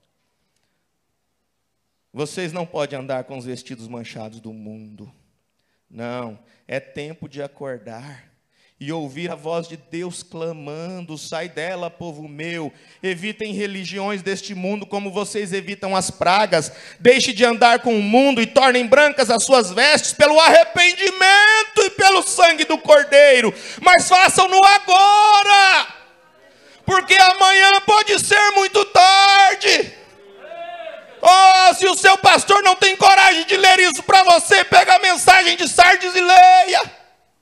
vocês não podem andar com os vestidos manchados do mundo. Não, é tempo de acordar e ouvir a voz de Deus clamando: sai dela, povo meu. Evitem religiões deste mundo como vocês evitam as pragas. Deixe de andar com o mundo e tornem brancas as suas vestes pelo arrependimento e pelo sangue do Cordeiro. Mas façam-no agora, porque amanhã pode ser muito tarde. Oh, se o seu pastor não tem coragem de ler isso para você, pega a mensagem de Sardes e leia.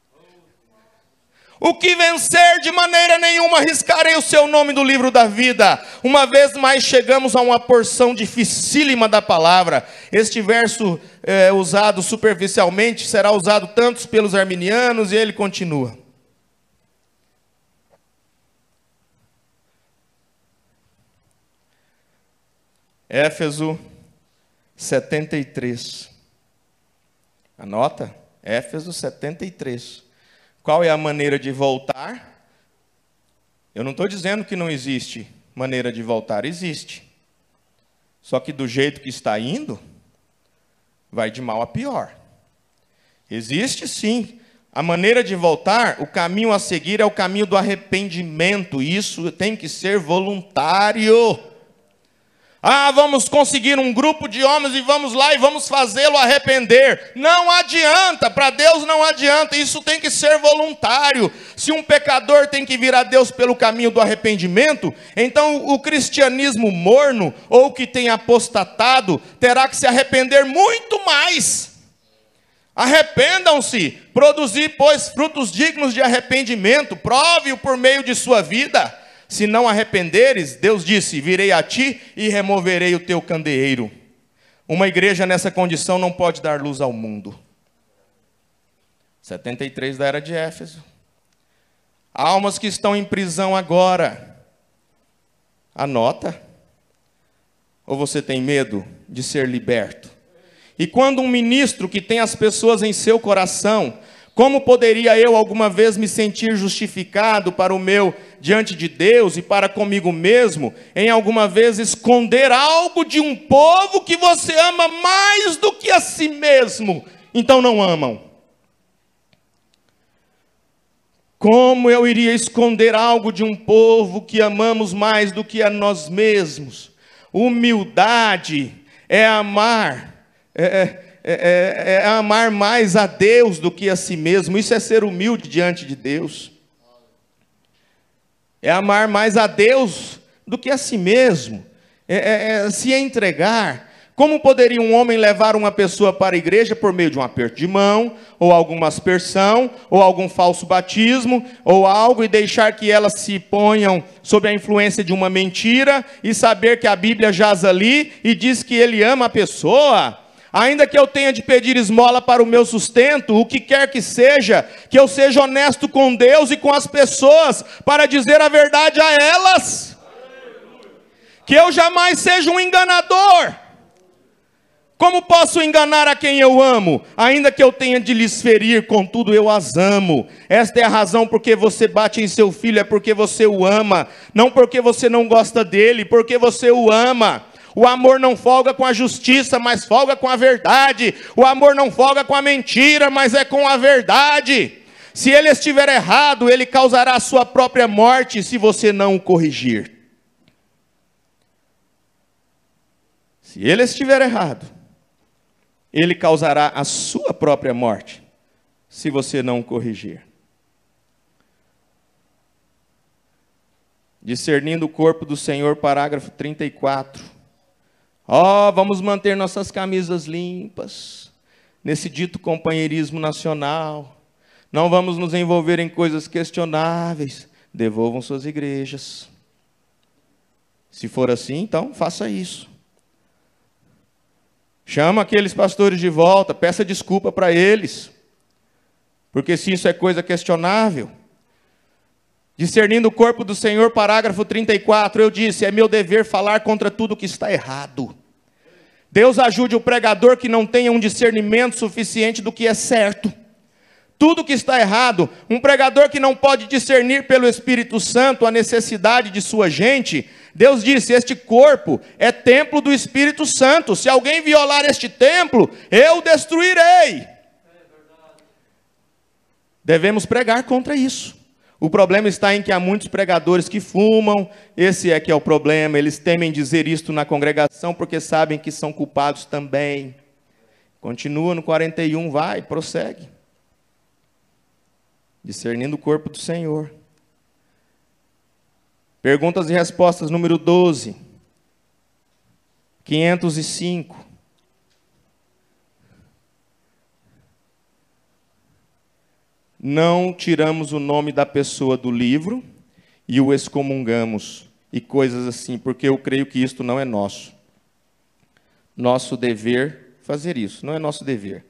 O que vencer, de maneira nenhuma riscarei o seu nome do livro da vida. Uma vez mais chegamos a uma porção dificílima da palavra. Este verso é usado superficialmente, será usado tanto pelos arminianos, e ele continua. Éfeso setenta e três. Anota, Éfeso setenta e três. Qual é a maneira de voltar? Eu não estou dizendo que não existe maneira de voltar, existe. Só que do jeito que está indo, vai de mal a pior. Existe sim. A maneira de voltar, o caminho a seguir é o caminho do arrependimento. Isso tem que ser voluntário. Ah, vamos conseguir um grupo de homens e vamos lá e vamos fazê-lo arrepender. Não adianta, para Deus não adianta, isso tem que ser voluntário. Se um pecador tem que vir a Deus pelo caminho do arrependimento, então o cristianismo morno, ou que tem apostatado, terá que se arrepender muito mais. Arrependam-se, produzi, pois, frutos dignos de arrependimento, prove-o por meio de sua vida. Se não arrependeres, Deus disse, virei a ti e removerei o teu candeeiro. Uma igreja nessa condição não pode dar luz ao mundo. setenta e três da era de Éfeso. Almas que estão em prisão agora. Anota. Ou você tem medo de ser liberto? E quando um ministro que tem as pessoas em seu coração, como poderia eu alguma vez me sentir justificado para o meu diante de Deus e para comigo mesmo, em alguma vez esconder algo de um povo que você ama mais do que a si mesmo? Então não amam. Como eu iria esconder algo de um povo que amamos mais do que a nós mesmos? Humildade é amar, é, é, é, é amar mais a Deus do que a si mesmo. Isso é ser humilde diante de Deus. É amar mais a Deus do que a si mesmo. É, é, é se entregar. Como poderia um homem levar uma pessoa para a igreja por meio de um aperto de mão, ou alguma aspersão, ou algum falso batismo, ou algo, e deixar que elas se ponham sob a influência de uma mentira, e saber que a Bíblia jaz ali, e diz que ele ama a pessoa? Ainda que eu tenha de pedir esmola para o meu sustento, o que quer que seja, que eu seja honesto com Deus e com as pessoas, para dizer a verdade a elas. Que eu jamais seja um enganador. Como posso enganar a quem eu amo? Ainda que eu tenha de lhes ferir, contudo eu as amo. Esta é a razão porque você bate em seu filho, é porque você o ama. Não porque você não gosta dele, porque você o ama. O amor não folga com a justiça, mas folga com a verdade. O amor não folga com a mentira, mas é com a verdade. Se ele estiver errado, ele causará a sua própria morte, se você não o corrigir. Se ele estiver errado, ele causará a sua própria morte, se você não o corrigir. Discernindo o corpo do Senhor, parágrafo trinta e quatro. Ó, oh, vamos manter nossas camisas limpas, nesse dito companheirismo nacional. Não vamos nos envolver em coisas questionáveis. Devolvam suas igrejas. Se for assim, então faça isso. Chama aqueles pastores de volta, peça desculpa para eles. Porque se isso é coisa questionável. Discernindo o corpo do Senhor, parágrafo trinta e quatro, eu disse, é meu dever falar contra tudo que está errado. Deus ajude o pregador que não tenha um discernimento suficiente do que é certo. Tudo que está errado, um pregador que não pode discernir pelo Espírito Santo a necessidade de sua gente. Deus disse, este corpo é templo do Espírito Santo. Se alguém violar este templo, eu o destruirei. Devemos pregar contra isso. O problema está em que há muitos pregadores que fumam. Esse é que é o problema. Eles temem dizer isto na congregação porque sabem que são culpados também. Continua no quarenta e um, vai, prossegue. Discernindo o corpo do Senhor. Perguntas e respostas número doze. quinhentos e cinco. Não tiramos o nome da pessoa do livro e o excomungamos e coisas assim, porque eu creio que isto não é nosso. Nosso dever fazer isso, não é nosso dever.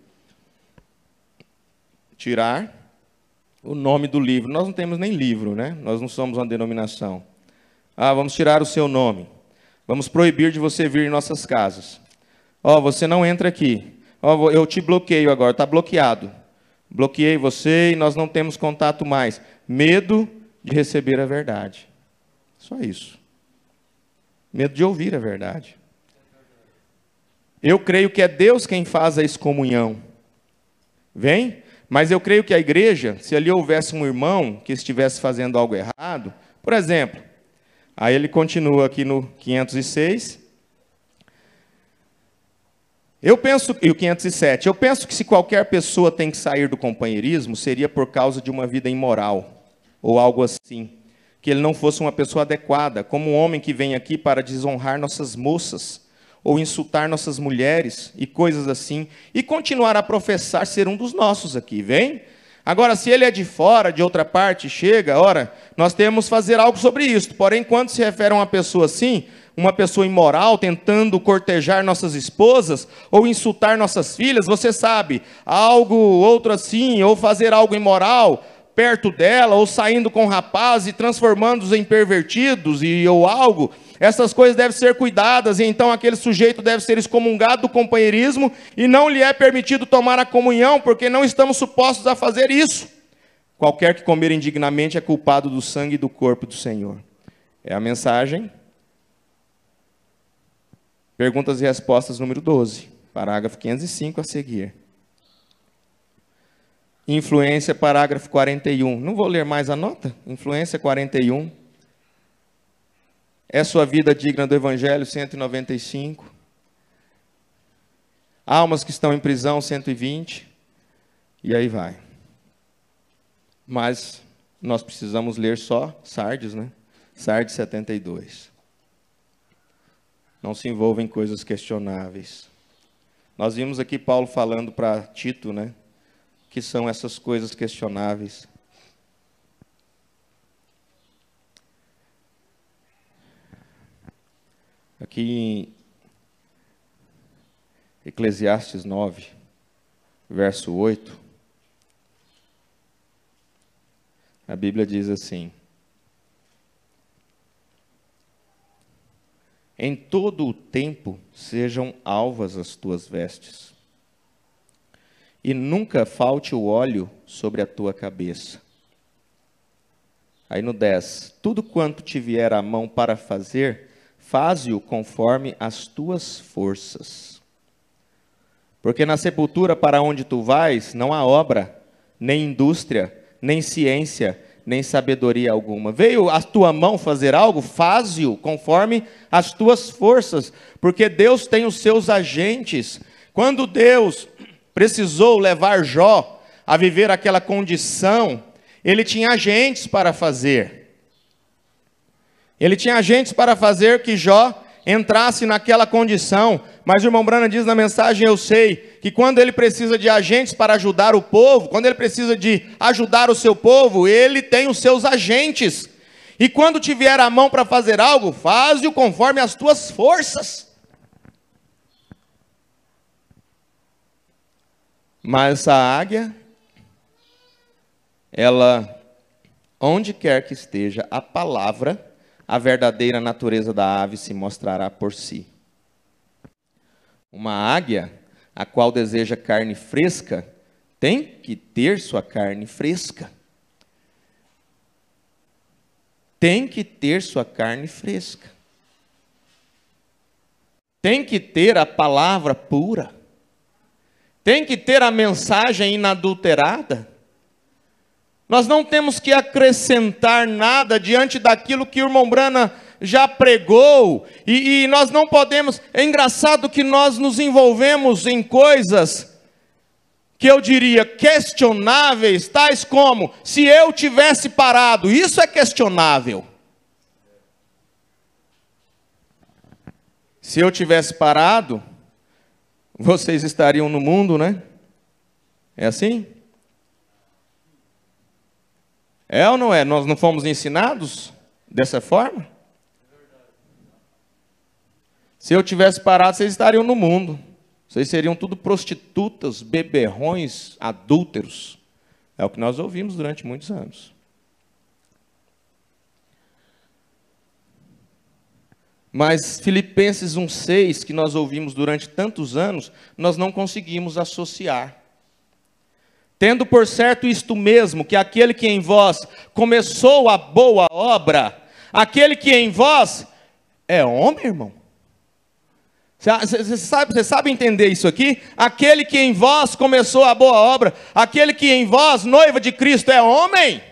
Tirar o nome do livro. Nós não temos nem livro, né? Nós não somos uma denominação. Ah, vamos tirar o seu nome. Vamos proibir de você vir em nossas casas. Ó, oh, você não entra aqui. Ó, oh, eu te bloqueio agora, está bloqueado. Bloqueei você e nós não temos contato mais. Medo de receber a verdade. Só isso. Medo de ouvir a verdade. Eu creio que é Deus quem faz a excomunhão. Vem? Mas eu creio que a igreja, se ali houvesse um irmão que estivesse fazendo algo errado, por exemplo, aí ele continua aqui no quinhentos e seis. Eu penso, e o quinhentos e sete, eu penso que se qualquer pessoa tem que sair do companheirismo, seria por causa de uma vida imoral, ou algo assim. Que ele não fosse uma pessoa adequada, como um homem que vem aqui para desonrar nossas moças, ou insultar nossas mulheres e coisas assim, e continuar a professar ser um dos nossos aqui, vem? Agora, se ele é de fora, de outra parte, chega, ora, nós temos que fazer algo sobre isso. Porém, quando se refere a uma pessoa assim, uma pessoa imoral, tentando cortejar nossas esposas, ou insultar nossas filhas, você sabe, algo, outro assim, ou fazer algo imoral perto dela, ou saindo com rapazes e transformando-os em pervertidos, e, ou algo, essas coisas devem ser cuidadas, e então aquele sujeito deve ser excomungado do companheirismo, e não lhe é permitido tomar a comunhão, porque não estamos supostos a fazer isso. Qualquer que comer indignamente é culpado do sangue e do corpo do Senhor. É a mensagem. Perguntas e respostas número doze, parágrafo quinhentos e cinco a seguir. Influência, parágrafo quarenta e um. Não vou ler mais a nota. Influência quarenta e um. É sua vida digna do Evangelho, cento e noventa e cinco. Almas que estão em prisão, cento e vinte. E aí vai. Mas nós precisamos ler só Sardes, né? Sardes setenta e dois. Não se envolva em coisas questionáveis. Nós vimos aqui Paulo falando para Tito, né? Que são essas coisas questionáveis. Aqui em Eclesiastes nove, verso oito, a Bíblia diz assim: em todo o tempo sejam alvas as tuas vestes, e nunca falte o óleo sobre a tua cabeça. Aí no dez, tudo quanto te vier à mão para fazer, faze-o conforme as tuas forças. Porque na sepultura para onde tu vais, não há obra, nem indústria, nem ciência, nem sabedoria alguma. Veio a tua mão fazer algo, faze-o conforme as tuas forças, porque Deus tem os seus agentes. Quando Deus precisou levar Jó a viver aquela condição, ele tinha agentes para fazer. Ele tinha agentes para fazer que Jó entrasse naquela condição. Mas o irmão Branham diz na mensagem, eu sei, que quando ele precisa de agentes para ajudar o povo, quando ele precisa de ajudar o seu povo, ele tem os seus agentes. E quando te vier a mão para fazer algo, faze-o conforme as tuas forças. Mas essa águia, ela, onde quer que esteja a palavra, a verdadeira natureza da ave se mostrará por si. Uma águia, a qual deseja carne fresca, tem que ter sua carne fresca. Tem que ter sua carne fresca. Tem que ter a palavra pura. Tem que ter a mensagem inadulterada. Nós não temos que acrescentar nada diante daquilo que o irmão Branham já pregou. E, e nós não podemos... É engraçado que nós nos envolvemos em coisas que eu diria questionáveis, tais como, se eu tivesse parado, isso é questionável. Se eu tivesse parado, vocês estariam no mundo, né? É assim? É ou não é? Nós não fomos ensinados dessa forma? Se eu tivesse parado, vocês estariam no mundo. Vocês seriam tudo prostitutas, beberrões, adúlteros. É o que nós ouvimos durante muitos anos. Mas Filipenses um, seis, que nós ouvimos durante tantos anos, nós não conseguimos associar. Tendo por certo isto mesmo, que aquele que em vós começou a boa obra, aquele que em vós é homem, irmão? Você sabe, você sabe entender isso aqui? Aquele que em vós começou a boa obra, aquele que em vós, noiva de Cristo, é homem?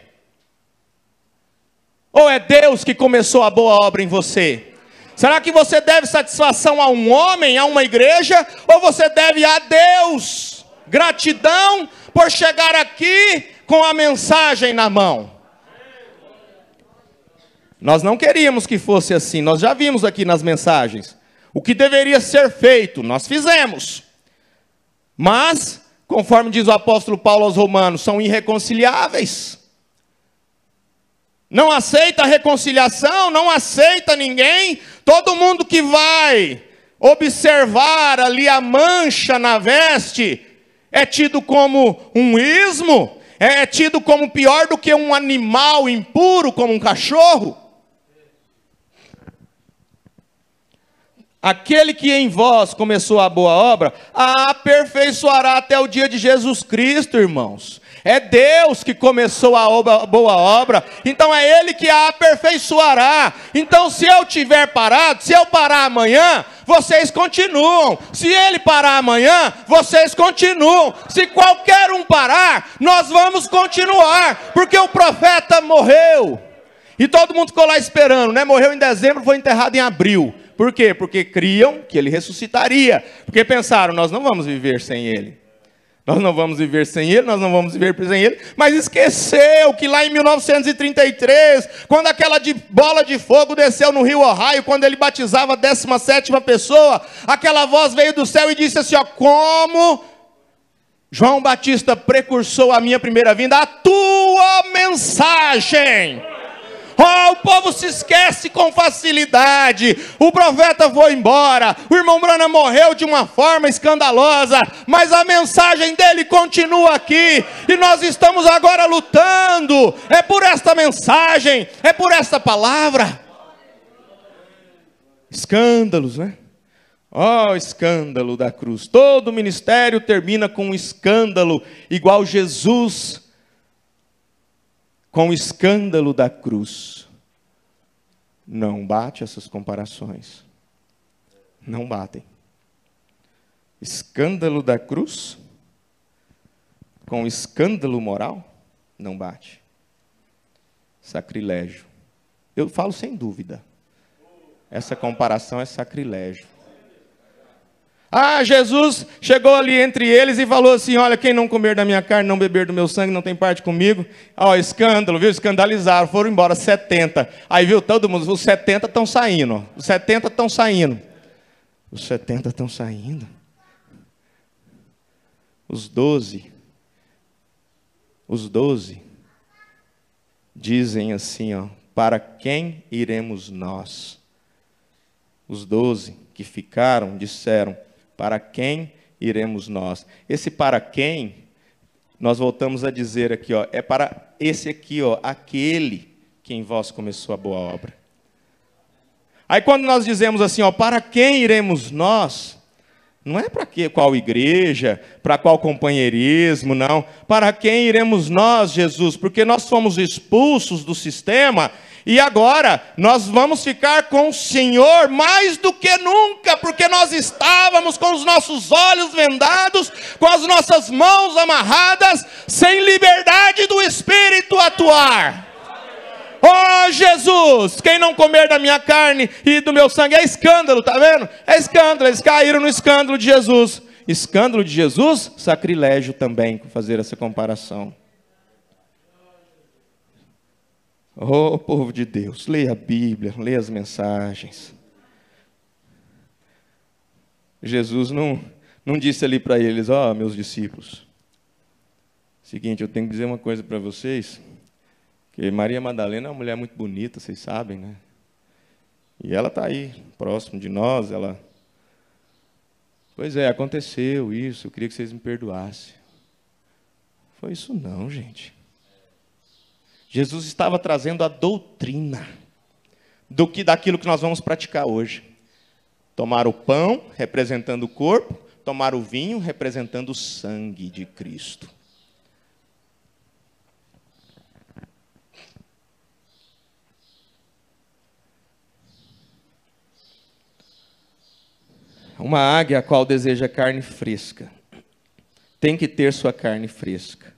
Ou é Deus que começou a boa obra em você? Será que você deve satisfação a um homem, a uma igreja, ou você deve a Deus? Gratidão por chegar aqui com a mensagem na mão. Nós não queríamos que fosse assim, nós já vimos aqui nas mensagens. O que deveria ser feito, nós fizemos. Mas, conforme diz o apóstolo Paulo aos Romanos, são irreconciliáveis. Não aceita a reconciliação, não aceita ninguém. Todo mundo que vai observar ali a mancha na veste é tido como um ismo, é tido como pior do que um animal impuro, como um cachorro. Aquele que em vós começou a boa obra, a aperfeiçoará até o dia de Jesus Cristo, irmãos. É Deus que começou a, obra, a boa obra, então é Ele que a aperfeiçoará. Então se eu tiver parado, se eu parar amanhã, vocês continuam. Se Ele parar amanhã, vocês continuam. Se qualquer um parar, nós vamos continuar, porque o profeta morreu. E todo mundo ficou lá esperando, né? Morreu em dezembro, foi enterrado em abril. Por quê? Porque criam que ele ressuscitaria. Porque pensaram, nós não vamos viver sem ele. Nós não vamos viver sem ele, nós não vamos viver sem ele. Mas esqueceu que lá em mil novecentos e trinta e três, quando aquela de bola de fogo desceu no rio Ohio, quando ele batizava a décima sétima pessoa, aquela voz veio do céu e disse assim, ó, como João Batista precursou a minha primeira vinda, a tua mensagem. Oh, o povo se esquece com facilidade. O profeta foi embora. O irmão Branham morreu de uma forma escandalosa. Mas a mensagem dele continua aqui. E nós estamos agora lutando. É por esta mensagem. É por esta palavra. Escândalos, né? Oh, escândalo da cruz. Todo ministério termina com um escândalo. Igual Jesus com o escândalo da cruz. Não bate essas comparações. Não batem. Escândalo da cruz com escândalo moral, não bate. Sacrilégio. Eu falo sem dúvida. Essa comparação é sacrilégio. Ah, Jesus chegou ali entre eles e falou assim, olha, quem não comer da minha carne, não beber do meu sangue, não tem parte comigo. Ó, escândalo, viu? Escandalizaram, foram embora setenta. Aí, viu, todo mundo, os setenta estão saindo. Ó. Os setenta estão saindo. Os setenta estão saindo. Os doze. Os doze dizem assim, ó, para quem iremos nós? Os doze que ficaram disseram, para quem iremos nós? Esse para quem, nós voltamos a dizer aqui, ó, é para esse aqui, ó, aquele que em vós começou a boa obra. Aí quando nós dizemos assim, ó, para quem iremos nós? Não é para que, qual igreja, para qual companheirismo, não. Para quem iremos nós, Jesus? Porque nós fomos expulsos do sistema. E agora nós vamos ficar com o Senhor mais do que nunca, porque nós estávamos com os nossos olhos vendados, com as nossas mãos amarradas, sem liberdade do Espírito atuar. Oh Jesus, quem não comer da minha carne e do meu sangue, é escândalo, tá vendo? É escândalo, eles caíram no escândalo de Jesus. Escândalo de Jesus, sacrilégio também, fazer essa comparação. Oh, povo de Deus, leia a Bíblia, leia as mensagens. Jesus não, não disse ali para eles, ó, oh, meus discípulos, seguinte, eu tenho que dizer uma coisa para vocês, que Maria Madalena é uma mulher muito bonita, vocês sabem, né? E ela está aí, próximo de nós, ela... Pois é, aconteceu isso, eu queria que vocês me perdoassem. Foi isso não, gente. Jesus estava trazendo a doutrina do que, daquilo que nós vamos praticar hoje. Tomar o pão, representando o corpo, tomar o vinho, representando o sangue de Cristo. Uma águia a qual deseja carne fresca, tem que ter sua carne fresca.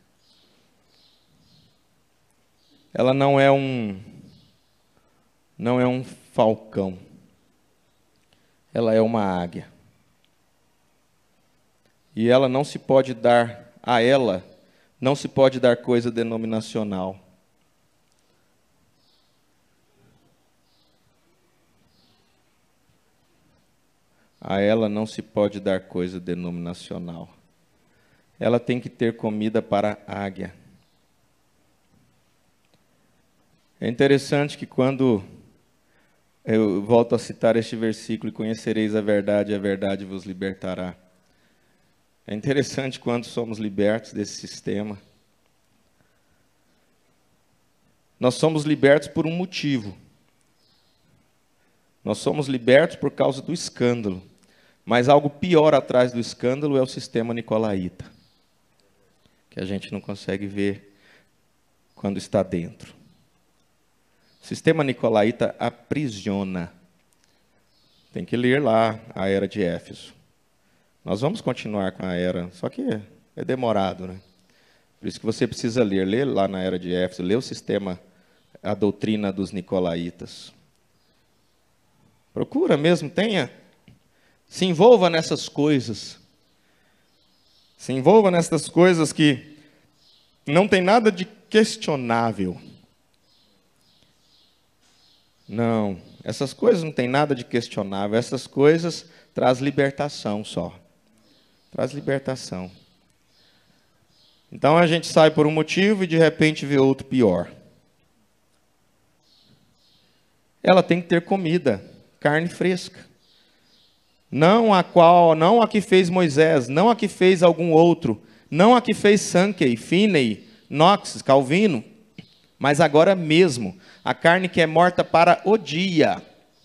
Ela não é um, não é um falcão. Ela é uma águia. E ela não se pode dar, a ela, não se pode dar coisa denominacional. a ela não se pode dar coisa denominacional. Ela tem que ter comida para a águia. É interessante que quando eu volto a citar este versículo, e conhecereis a verdade, e a verdade vos libertará. É interessante quando somos libertos desse sistema. Nós somos libertos por um motivo. Nós somos libertos por causa do escândalo. Mas algo pior atrás do escândalo é o sistema nicolaíta, que a gente não consegue ver quando está dentro. O sistema nicolaíta aprisiona. Tem que ler lá a era de Éfeso. Nós vamos continuar com a era, só que é, é demorado, né? Por isso que você precisa ler. Ler lá na era de Éfeso, ler o sistema, a doutrina dos nicolaítas. Procura mesmo, tenha. Se envolva nessas coisas. Se envolva nessas coisas que não tem nada de questionável. Não, essas coisas não tem nada de questionável. Essas coisas traz libertação só. Traz libertação. Então a gente sai por um motivo e de repente vê outro pior. Ela tem que ter comida, carne fresca. Não a qual, não a que fez Moisés, não a que fez algum outro, não a que fez Sankey, Finney, Knox, Calvino, mas agora mesmo, a carne que é morta para o dia.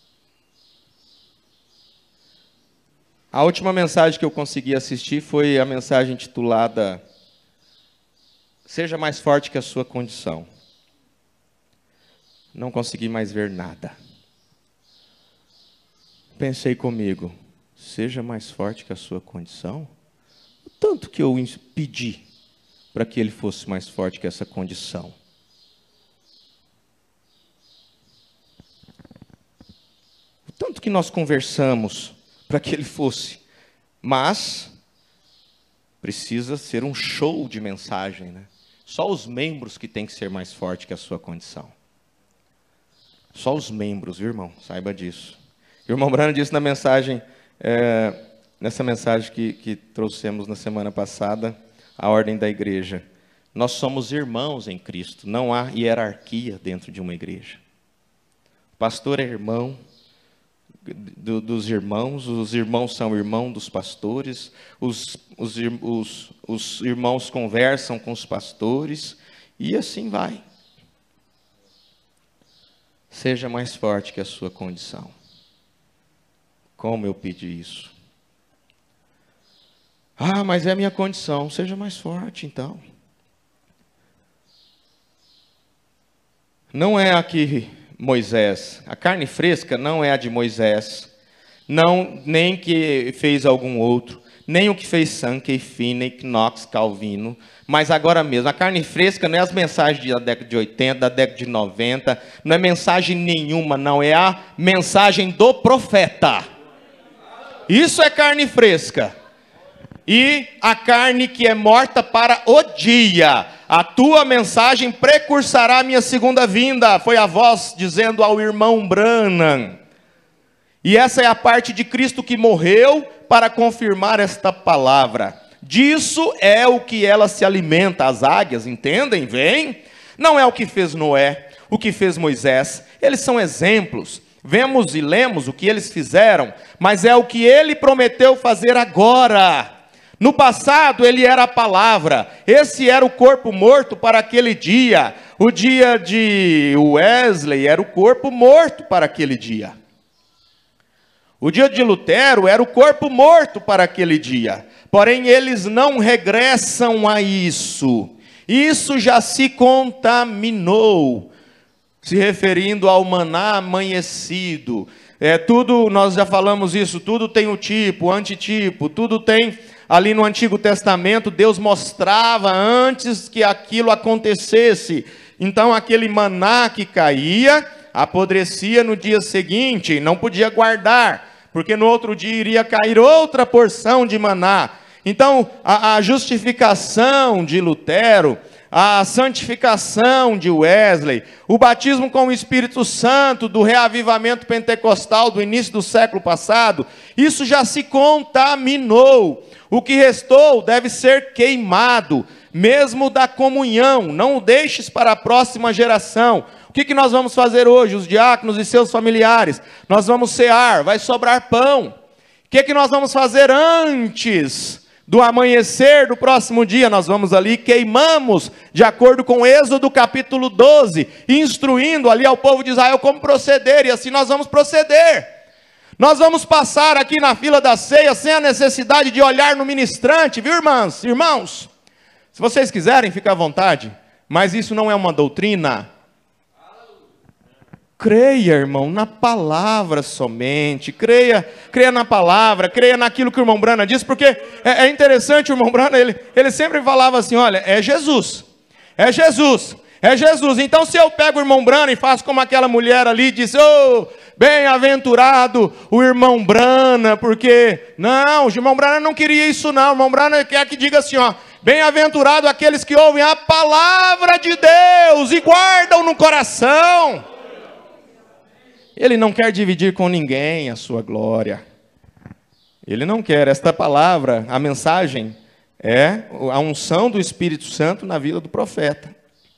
A última mensagem que eu consegui assistir foi a mensagem intitulada Seja mais forte que a sua condição. Não consegui mais ver nada. Pensei comigo, seja mais forte que a sua condição? O tanto que eu pedi para que ele fosse mais forte que essa condição. O tanto que nós conversamos para que ele fosse. Mas precisa ser um show de mensagem, né? Só os membros que têm que ser mais forte que a sua condição. Só os membros, viu, irmão? Saiba disso. O irmão Brano disse na mensagem, é, nessa mensagem que, que trouxemos na semana passada, a ordem da igreja. Nós somos irmãos em Cristo, não há hierarquia dentro de uma igreja. O pastor é irmão do, dos irmãos, os irmãos são irmãos dos pastores, os, os, os, os irmãos conversam com os pastores, e assim vai. Seja mais forte que a sua condição. Como eu pedi isso? Ah, mas é a minha condição. Seja mais forte, então. Não é a que Moisés, a carne fresca não é a de Moisés, não, nem que fez algum outro, nem o que fez Sankey, Finney, Knox, Calvino, mas agora mesmo, a carne fresca não é as mensagens da década de oitenta, da década de noventa, não é mensagem nenhuma, não, é a mensagem do profeta. Isso é carne fresca. E a carne que é morta para o dia. A tua mensagem precursará a minha segunda vinda. Foi a voz dizendo ao irmão Branham. E essa é a parte de Cristo que morreu para confirmar esta palavra. Disso é o que ela se alimenta, as águias, entendem? Vem? Não é o que fez Noé, o que fez Moisés. Eles são exemplos. Vemos e lemos o que eles fizeram, mas é o que ele prometeu fazer agora. No passado ele era a palavra, esse era o corpo morto para aquele dia. O dia de Wesley era o corpo morto para aquele dia. O dia de Lutero era o corpo morto para aquele dia. Porém eles não regressam a isso. Isso já se contaminou. Se referindo ao maná amanhecido. É, tudo, nós já falamos isso, tudo tem o tipo, o antitipo, tudo tem... Ali no Antigo Testamento, Deus mostrava antes que aquilo acontecesse. Então, aquele maná que caía, apodrecia no dia seguinte, não podia guardar, porque no outro dia iria cair outra porção de maná. Então, a, a justificação de Lutero a santificação de Wesley, o batismo com o Espírito Santo do reavivamento pentecostal do início do século passado, isso já se contaminou. O que restou deve ser queimado, mesmo da comunhão, não o deixes para a próxima geração. O que, que nós vamos fazer hoje, os diáconos e seus familiares? Nós vamos cear, vai sobrar pão. O que, que nós vamos fazer antes do amanhecer do próximo dia? Nós vamos ali, queimamos, de acordo com Êxodo capítulo doze, instruindo ali ao povo de Israel como proceder, e assim nós vamos proceder. Nós vamos passar aqui na fila da ceia sem a necessidade de olhar no ministrante, viu, irmãs, irmãos? Se vocês quiserem, fica à vontade, mas isso não é uma doutrina. Creia, irmão, na palavra somente, creia, creia na palavra, creia naquilo que o irmão Brana disse, porque é, é interessante, o irmão Brana, ele, ele sempre falava assim, olha, é Jesus, é Jesus, é Jesus. Então se eu pego o irmão Brana e faço como aquela mulher ali, diz, oh, bem-aventurado o irmão Brana, porque, não, o irmão Brana não queria isso não, o irmão Brana quer que diga assim, ó, bem-aventurado aqueles que ouvem a palavra de Deus e guardam no coração. Ele não quer dividir com ninguém a sua glória. Ele não quer. Esta palavra, a mensagem, é a unção do Espírito Santo na vida do profeta.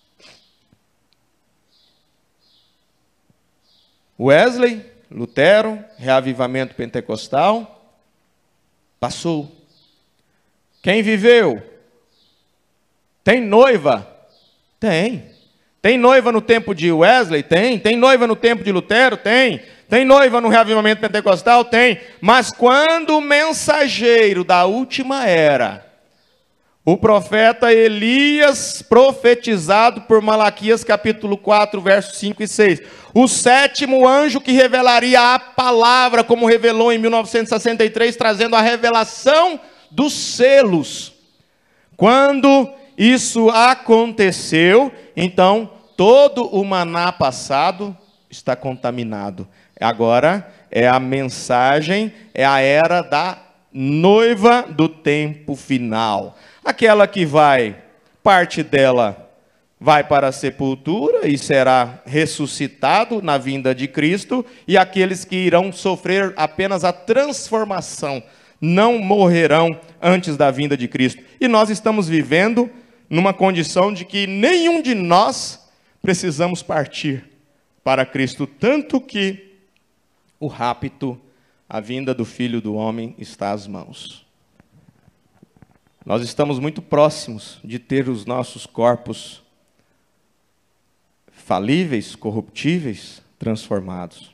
Wesley, Lutero, reavivamento pentecostal, passou. Quem viveu? Tem noiva? Tem. Tem noiva no tempo de Wesley? Tem. Tem noiva no tempo de Lutero? Tem. Tem noiva no reavivamento pentecostal? Tem. Mas quando o mensageiro da última era, o profeta Elias, profetizado por Malaquias capítulo quatro, versos cinco e seis, o sétimo anjo que revelaria a palavra, como revelou em mil novecentos e sessenta e três, trazendo a revelação dos selos. Quando isso aconteceu, então todo o maná passado está contaminado. Agora é a mensagem, é a era da noiva do tempo final. Aquela que vai, parte dela vai para a sepultura e será ressuscitado na vinda de Cristo, e aqueles que irão sofrer apenas a transformação, não morrerão antes da vinda de Cristo. E nós estamos vivendo numa condição de que nenhum de nós precisamos partir para Cristo, tanto que o rapto, a vinda do Filho do Homem está às mãos. Nós estamos muito próximos de ter os nossos corpos falíveis, corruptíveis, transformados.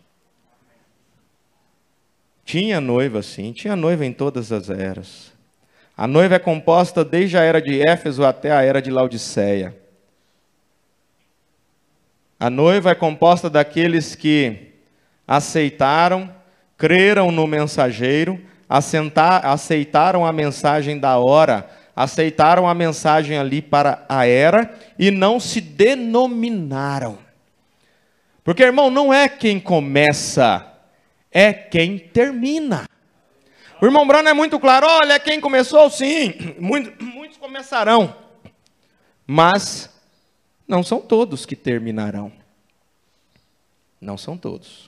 Tinha noiva, sim, tinha noiva em todas as eras. A noiva é composta desde a era de Éfeso até a era de Laodiceia. A noiva é composta daqueles que aceitaram, creram no mensageiro, aceitaram a mensagem da hora, aceitaram a mensagem ali para a era e não se denominaram. Porque, irmão, não é quem começa, é quem termina. O irmão Brano é muito claro, olha, quem começou, sim, muitos, muitos começarão, mas não são todos que terminarão. Não são todos.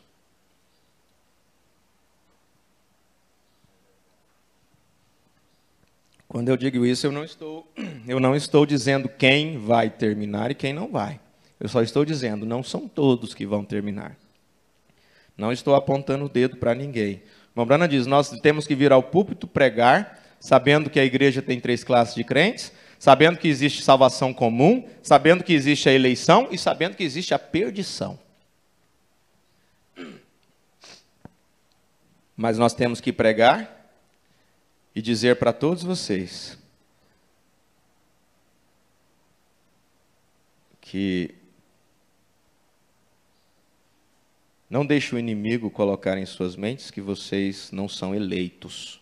Quando eu digo isso, eu não estou, eu não estou dizendo quem vai terminar e quem não vai. Eu só estou dizendo, não são todos que vão terminar. Não estou apontando o dedo para ninguém. O irmão Brana diz, nós temos que vir ao púlpito pregar, sabendo que a igreja tem três classes de crentes, sabendo que existe salvação comum, sabendo que existe a eleição e sabendo que existe a perdição. Mas nós temos que pregar e dizer para todos vocês que não deixe o inimigo colocar em suas mentes que vocês não são eleitos.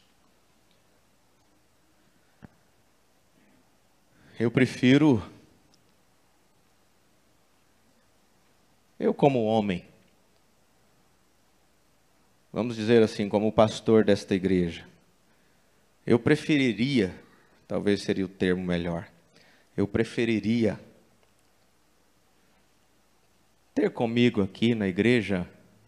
Eu prefiro, eu como homem, vamos dizer assim, como pastor desta igreja, eu preferiria, talvez seria o termo melhor, eu preferiria ter comigo aqui na igreja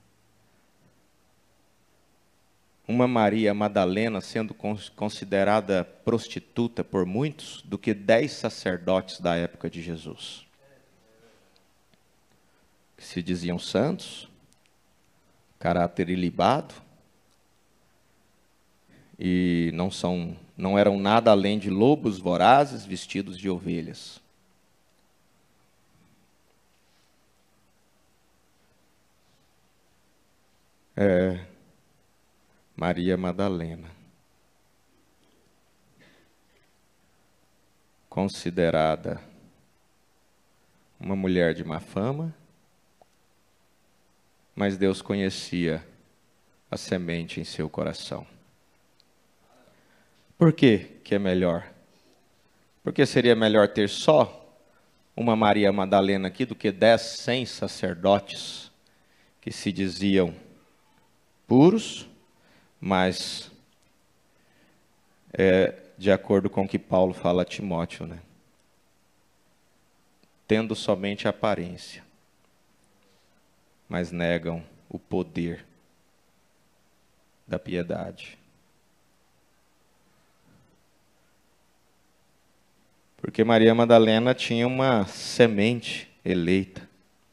uma Maria Madalena sendo considerada prostituta por muitos, do que dez sacerdotes da época de Jesus, que se diziam santos, caráter ilibado, e não são, não eram nada além de lobos vorazes vestidos de ovelhas. É, Maria Madalena, considerada uma mulher de má fama, mas Deus conhecia a semente em seu coração. Por que que é melhor? Porque seria melhor ter só uma Maria Madalena aqui do que dez, cem sacerdotes que se diziam puros, mas é, de acordo com o que Paulo fala a Timóteo, né? Tendo somente aparência, mas negam o poder da piedade. Porque Maria Madalena tinha uma semente eleita.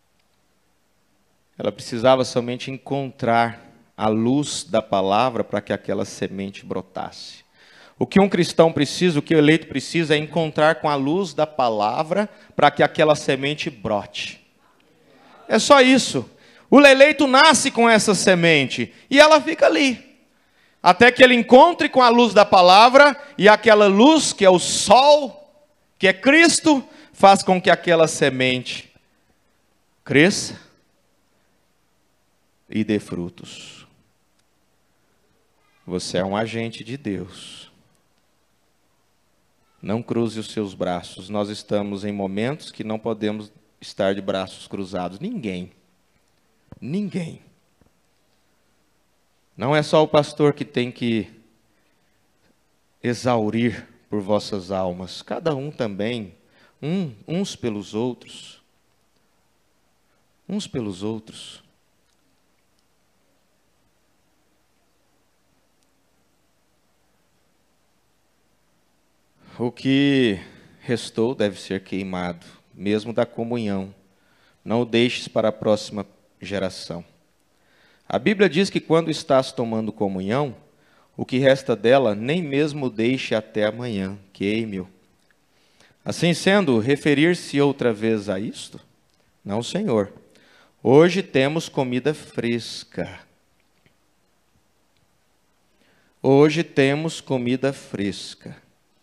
Ela precisava somente encontrar a luz da palavra para que aquela semente brotasse. O que um cristão precisa, o que o eleito precisa, é encontrar com a luz da palavra para que aquela semente brote. É só isso. O eleito nasce com essa semente e ela fica ali, até que ele encontre com a luz da palavra, e aquela luz, que é o sol, que é Cristo, faz com que aquela semente cresça e dê frutos. Você é um agente de Deus. Não cruze os seus braços. Nós estamos em momentos que não podemos estar de braços cruzados. Ninguém. Ninguém. Não é só o pastor que tem que exaurir por vossas almas. Cada um também. Um, uns pelos outros. Uns pelos outros. O que restou deve ser queimado, mesmo da comunhão. Não o deixes para a próxima geração. A Bíblia diz que quando estás tomando comunhão, o que resta dela, nem mesmo deixe até amanhã, queime-o. Assim sendo, referir-se outra vez a isto? Não, Senhor. Hoje temos comida fresca. Hoje temos comida fresca.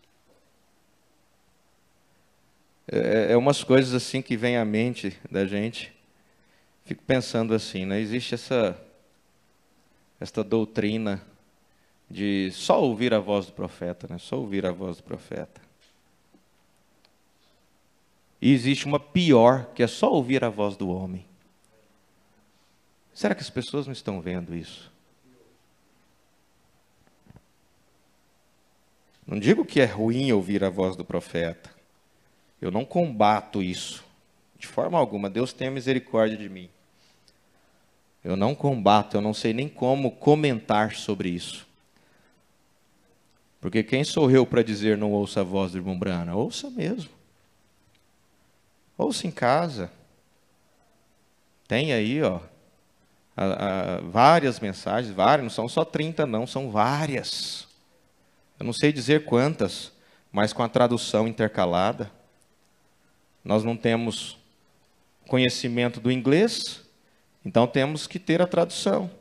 É, é umas coisas assim que vem à mente da gente. Fico pensando assim, né? Existe essa, esta doutrina de só ouvir a voz do profeta, né? Só ouvir a voz do profeta. E existe uma pior, que é só ouvir a voz do homem. Será que as pessoas não estão vendo isso? Não digo que é ruim ouvir a voz do profeta. Eu não combato isso, de forma alguma. Deus tenha misericórdia de mim. Eu não combato, eu não sei nem como comentar sobre isso. Porque quem sou eu para dizer não ouça a voz do irmão Brana? Ouça mesmo. Ouça em casa. Tem aí, ó, a, a, várias mensagens, várias, não são só trinta não, são várias. Eu não sei dizer quantas, mas com a tradução intercalada. Nós não temos conhecimento do inglês, então temos que ter a tradução.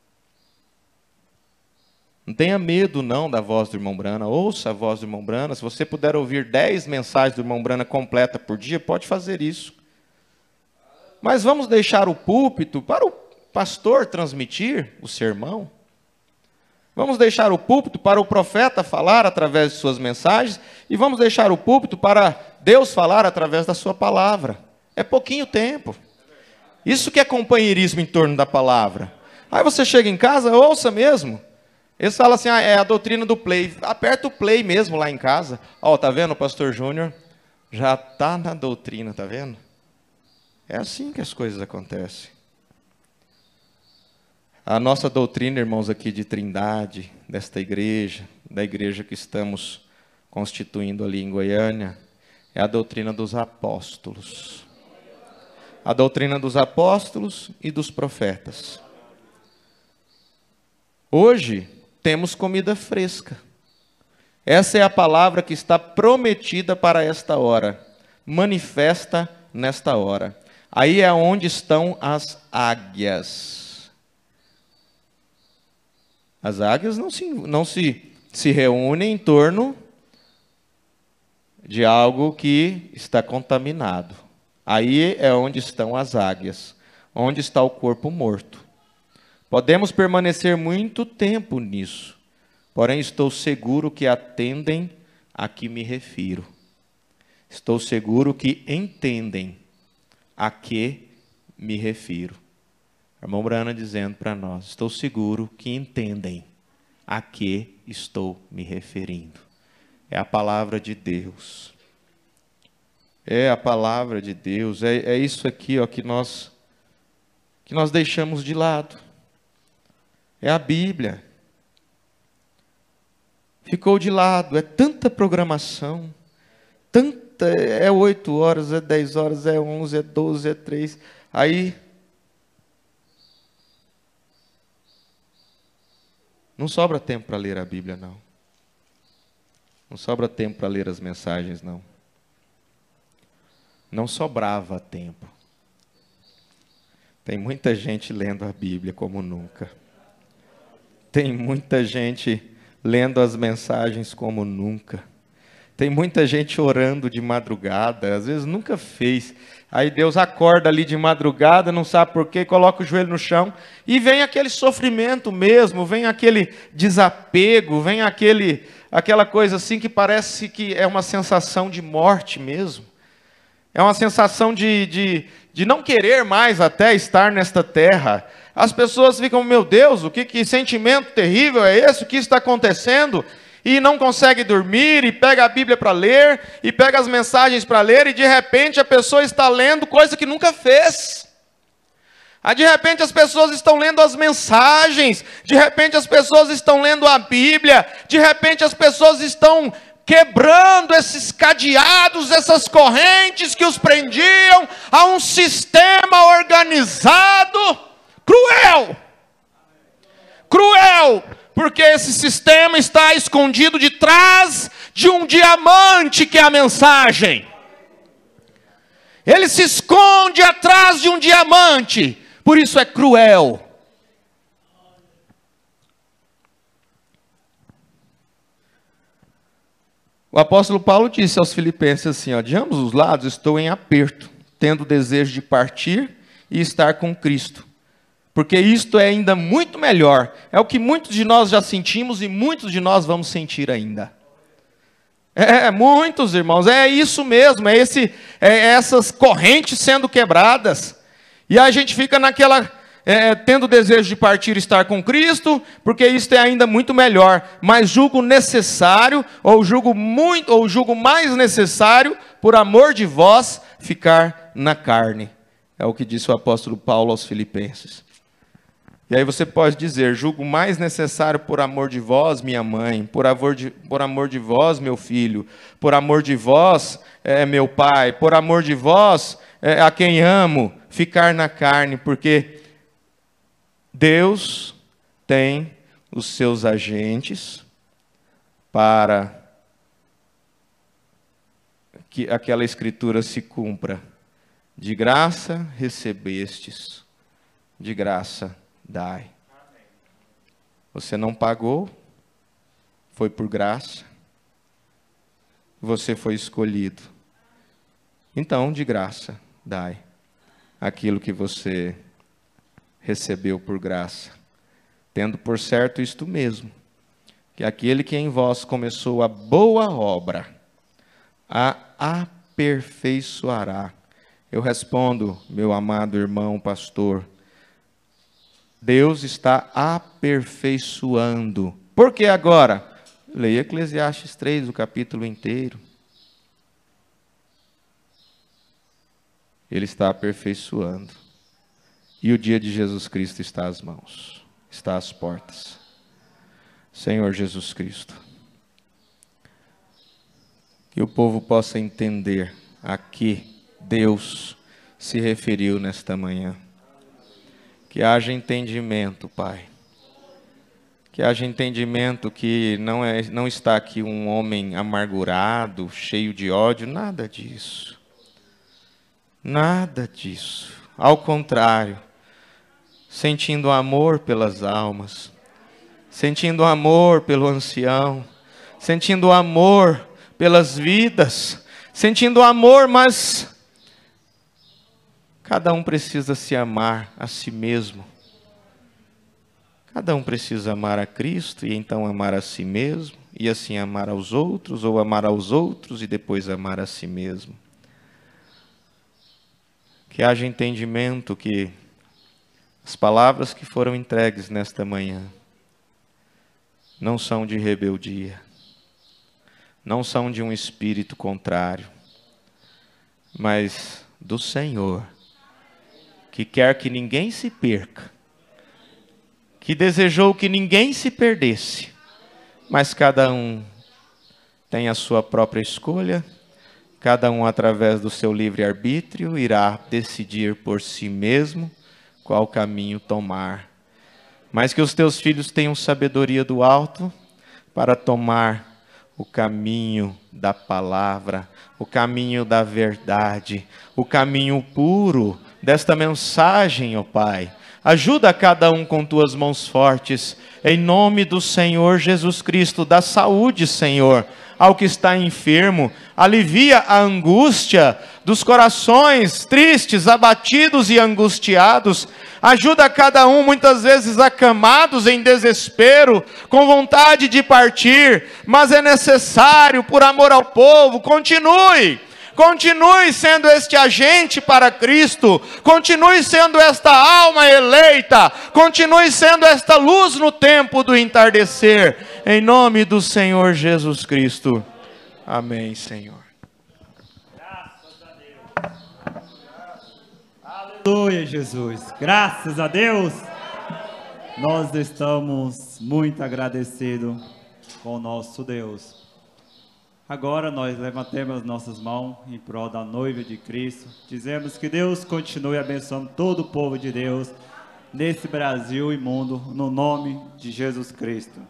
Não tenha medo não da voz do irmão Brana, ouça a voz do irmão Brana. Se você puder ouvir dez mensagens do irmão Brana completa por dia, pode fazer isso. Mas vamos deixar o púlpito para o pastor transmitir o sermão? Vamos deixar o púlpito para o profeta falar através de suas mensagens, e vamos deixar o púlpito para Deus falar através da sua palavra. É pouquinho tempo. Isso que é companheirismo em torno da palavra. Aí você chega em casa, ouça mesmo. Eles falam assim, ah, é a doutrina do play. Aperta o play mesmo lá em casa. Ó, tá vendo o pastor Júnior? Já está na doutrina, tá vendo? É assim que as coisas acontecem. A nossa doutrina, irmãos, aqui de Trindade, desta igreja, da igreja que estamos constituindo ali em Goiânia, é a doutrina dos apóstolos. A doutrina dos apóstolos e dos profetas. Hoje, temos comida fresca. Essa é a palavra que está prometida para esta hora. Manifesta nesta hora. Aí é onde estão as águias. As águias não se, não se, se reúnem em torno de algo que está contaminado. Aí é onde estão as águias, onde está o corpo morto. Podemos permanecer muito tempo nisso, porém estou seguro que atendem a que me refiro. Estou seguro que entendem a que me refiro. A irmã Brana dizendo para nós, estou seguro que entendem a que estou me referindo. É a palavra de Deus. É a palavra de Deus, é, é isso aqui ó, que, nós, que nós deixamos de lado. É a Bíblia. Ficou de lado, é tanta programação, tanta, é oito horas, é dez horas, é onze, é doze, é três, aí não sobra tempo para ler a Bíblia, não. Não sobra tempo para ler as mensagens, não. Não sobrava tempo. Tem muita gente lendo a Bíblia como nunca. Tem muita gente lendo as mensagens como nunca. Tem muita gente orando de madrugada, às vezes nunca fez. Aí Deus acorda ali de madrugada, não sabe por quê, coloca o joelho no chão e vem aquele sofrimento mesmo, vem aquele desapego, vem aquele, aquela coisa assim que parece que é uma sensação de morte mesmo. É uma sensação de, de, de não querer mais até estar nesta terra. As pessoas ficam, meu Deus, o que, que sentimento terrível é esse? O que está acontecendo? E não consegue dormir, e pega a Bíblia para ler, e pega as mensagens para ler, e de repente a pessoa está lendo coisa que nunca fez. Aí de repente as pessoas estão lendo as mensagens, de repente as pessoas estão lendo a Bíblia, de repente as pessoas estão quebrando esses cadeados, essas correntes que os prendiam a um sistema organizado cruel. Cruel, porque esse sistema está escondido de trás de um diamante que é a mensagem. Ele se esconde atrás de um diamante, por isso é cruel. O apóstolo Paulo disse aos filipenses assim, ó, de ambos os lados estou em aperto, tendo desejo de partir e estar com Cristo. Porque isto é ainda muito melhor. É o que muitos de nós já sentimos e muitos de nós vamos sentir ainda. É, muitos irmãos, é isso mesmo, é, esse, é essas correntes sendo quebradas. E a gente fica naquela... É, tendo desejo de partir e estar com Cristo, porque isto é ainda muito melhor, mas julgo necessário, ou julgo muito, ou julgo mais necessário, por amor de vós, ficar na carne. É o que disse o apóstolo Paulo aos filipenses. E aí você pode dizer, julgo mais necessário por amor de vós, minha mãe, por amor de, por amor de vós, meu filho, por amor de vós, é, meu pai, por amor de vós, é, a quem amo, ficar na carne, porque Deus tem os seus agentes para que aquela escritura se cumpra. De graça recebestes, de graça dai. Você não pagou, foi por graça, você foi escolhido. Então, de graça dai aquilo que você recebeu por graça, tendo por certo isto mesmo, que aquele que em vós começou a boa obra, a aperfeiçoará. Eu respondo, meu amado irmão pastor, Deus está aperfeiçoando. Por que agora? Leia Eclesiastes três, o capítulo inteiro. Ele está aperfeiçoando. E o dia de Jesus Cristo está às mãos, está às portas. Senhor Jesus Cristo, que o povo possa entender a que Deus se referiu nesta manhã. Que haja entendimento, Pai. Que haja entendimento que não, é, não está aqui um homem amargurado, cheio de ódio, nada disso. Nada disso. Ao contrário, sentindo amor pelas almas, sentindo amor pelo ancião, sentindo amor pelas vidas, sentindo amor, mas cada um precisa se amar a si mesmo. Cada um precisa amar a Cristo e então amar a si mesmo, e assim amar aos outros, ou amar aos outros e depois amar a si mesmo. Que haja entendimento que as palavras que foram entregues nesta manhã não são de rebeldia, não são de um espírito contrário, mas do Senhor, que quer que ninguém se perca, que desejou que ninguém se perdesse, mas cada um tem a sua própria escolha, cada um através do seu livre-arbítrio irá decidir por si mesmo qual caminho tomar. Mas que os teus filhos tenham sabedoria do alto para tomar o caminho da palavra, o caminho da verdade, o caminho puro desta mensagem, ó Pai. Ajuda cada um com tuas mãos fortes, em nome do Senhor Jesus Cristo. Dá saúde, Senhor, ao que está enfermo. Alivia a angústia dos corações tristes, abatidos e angustiados. Ajuda cada um, muitas vezes acamados em desespero, com vontade de partir, mas é necessário, por amor ao povo. Continue. Continue sendo este agente para Cristo, continue sendo esta alma eleita, continue sendo esta luz no tempo do entardecer, em nome do Senhor Jesus Cristo. Amém, Senhor. Graças a Deus. Aleluia, Jesus. Graças a Deus. Nós estamos muito agradecidos com o nosso Deus. Agora nós levantemos as nossas mãos em prol da noiva de Cristo. Dizemos que Deus continue abençoando todo o povo de Deus nesse Brasil e mundo, no nome de Jesus Cristo.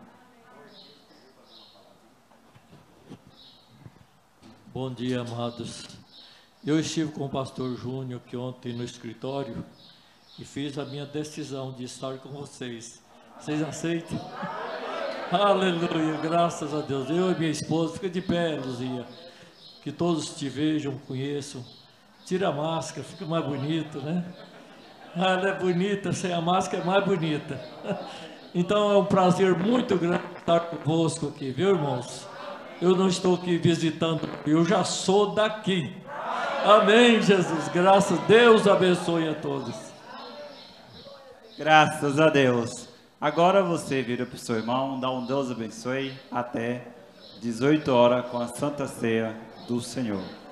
Bom dia, amados. Eu estive com o pastor Júnior aqui ontem no escritório e fiz a minha decisão de estar com vocês. Vocês aceitam? Aleluia, graças a Deus. Eu e minha esposa, fica de pé, Luzia. Que todos te vejam, conheçam. Tira a máscara, fica mais bonito, né? Ah, ela é bonita, sem a máscara é mais bonita. Então é um prazer muito grande estar convosco aqui, viu, irmãos? Eu não estou aqui visitando, eu já sou daqui. Amém, Jesus. Graças a Deus, abençoe a todos. Graças a Deus. Agora você vira para o seu irmão, dá um Deus abençoe, até dezoito horas com a Santa Ceia do Senhor.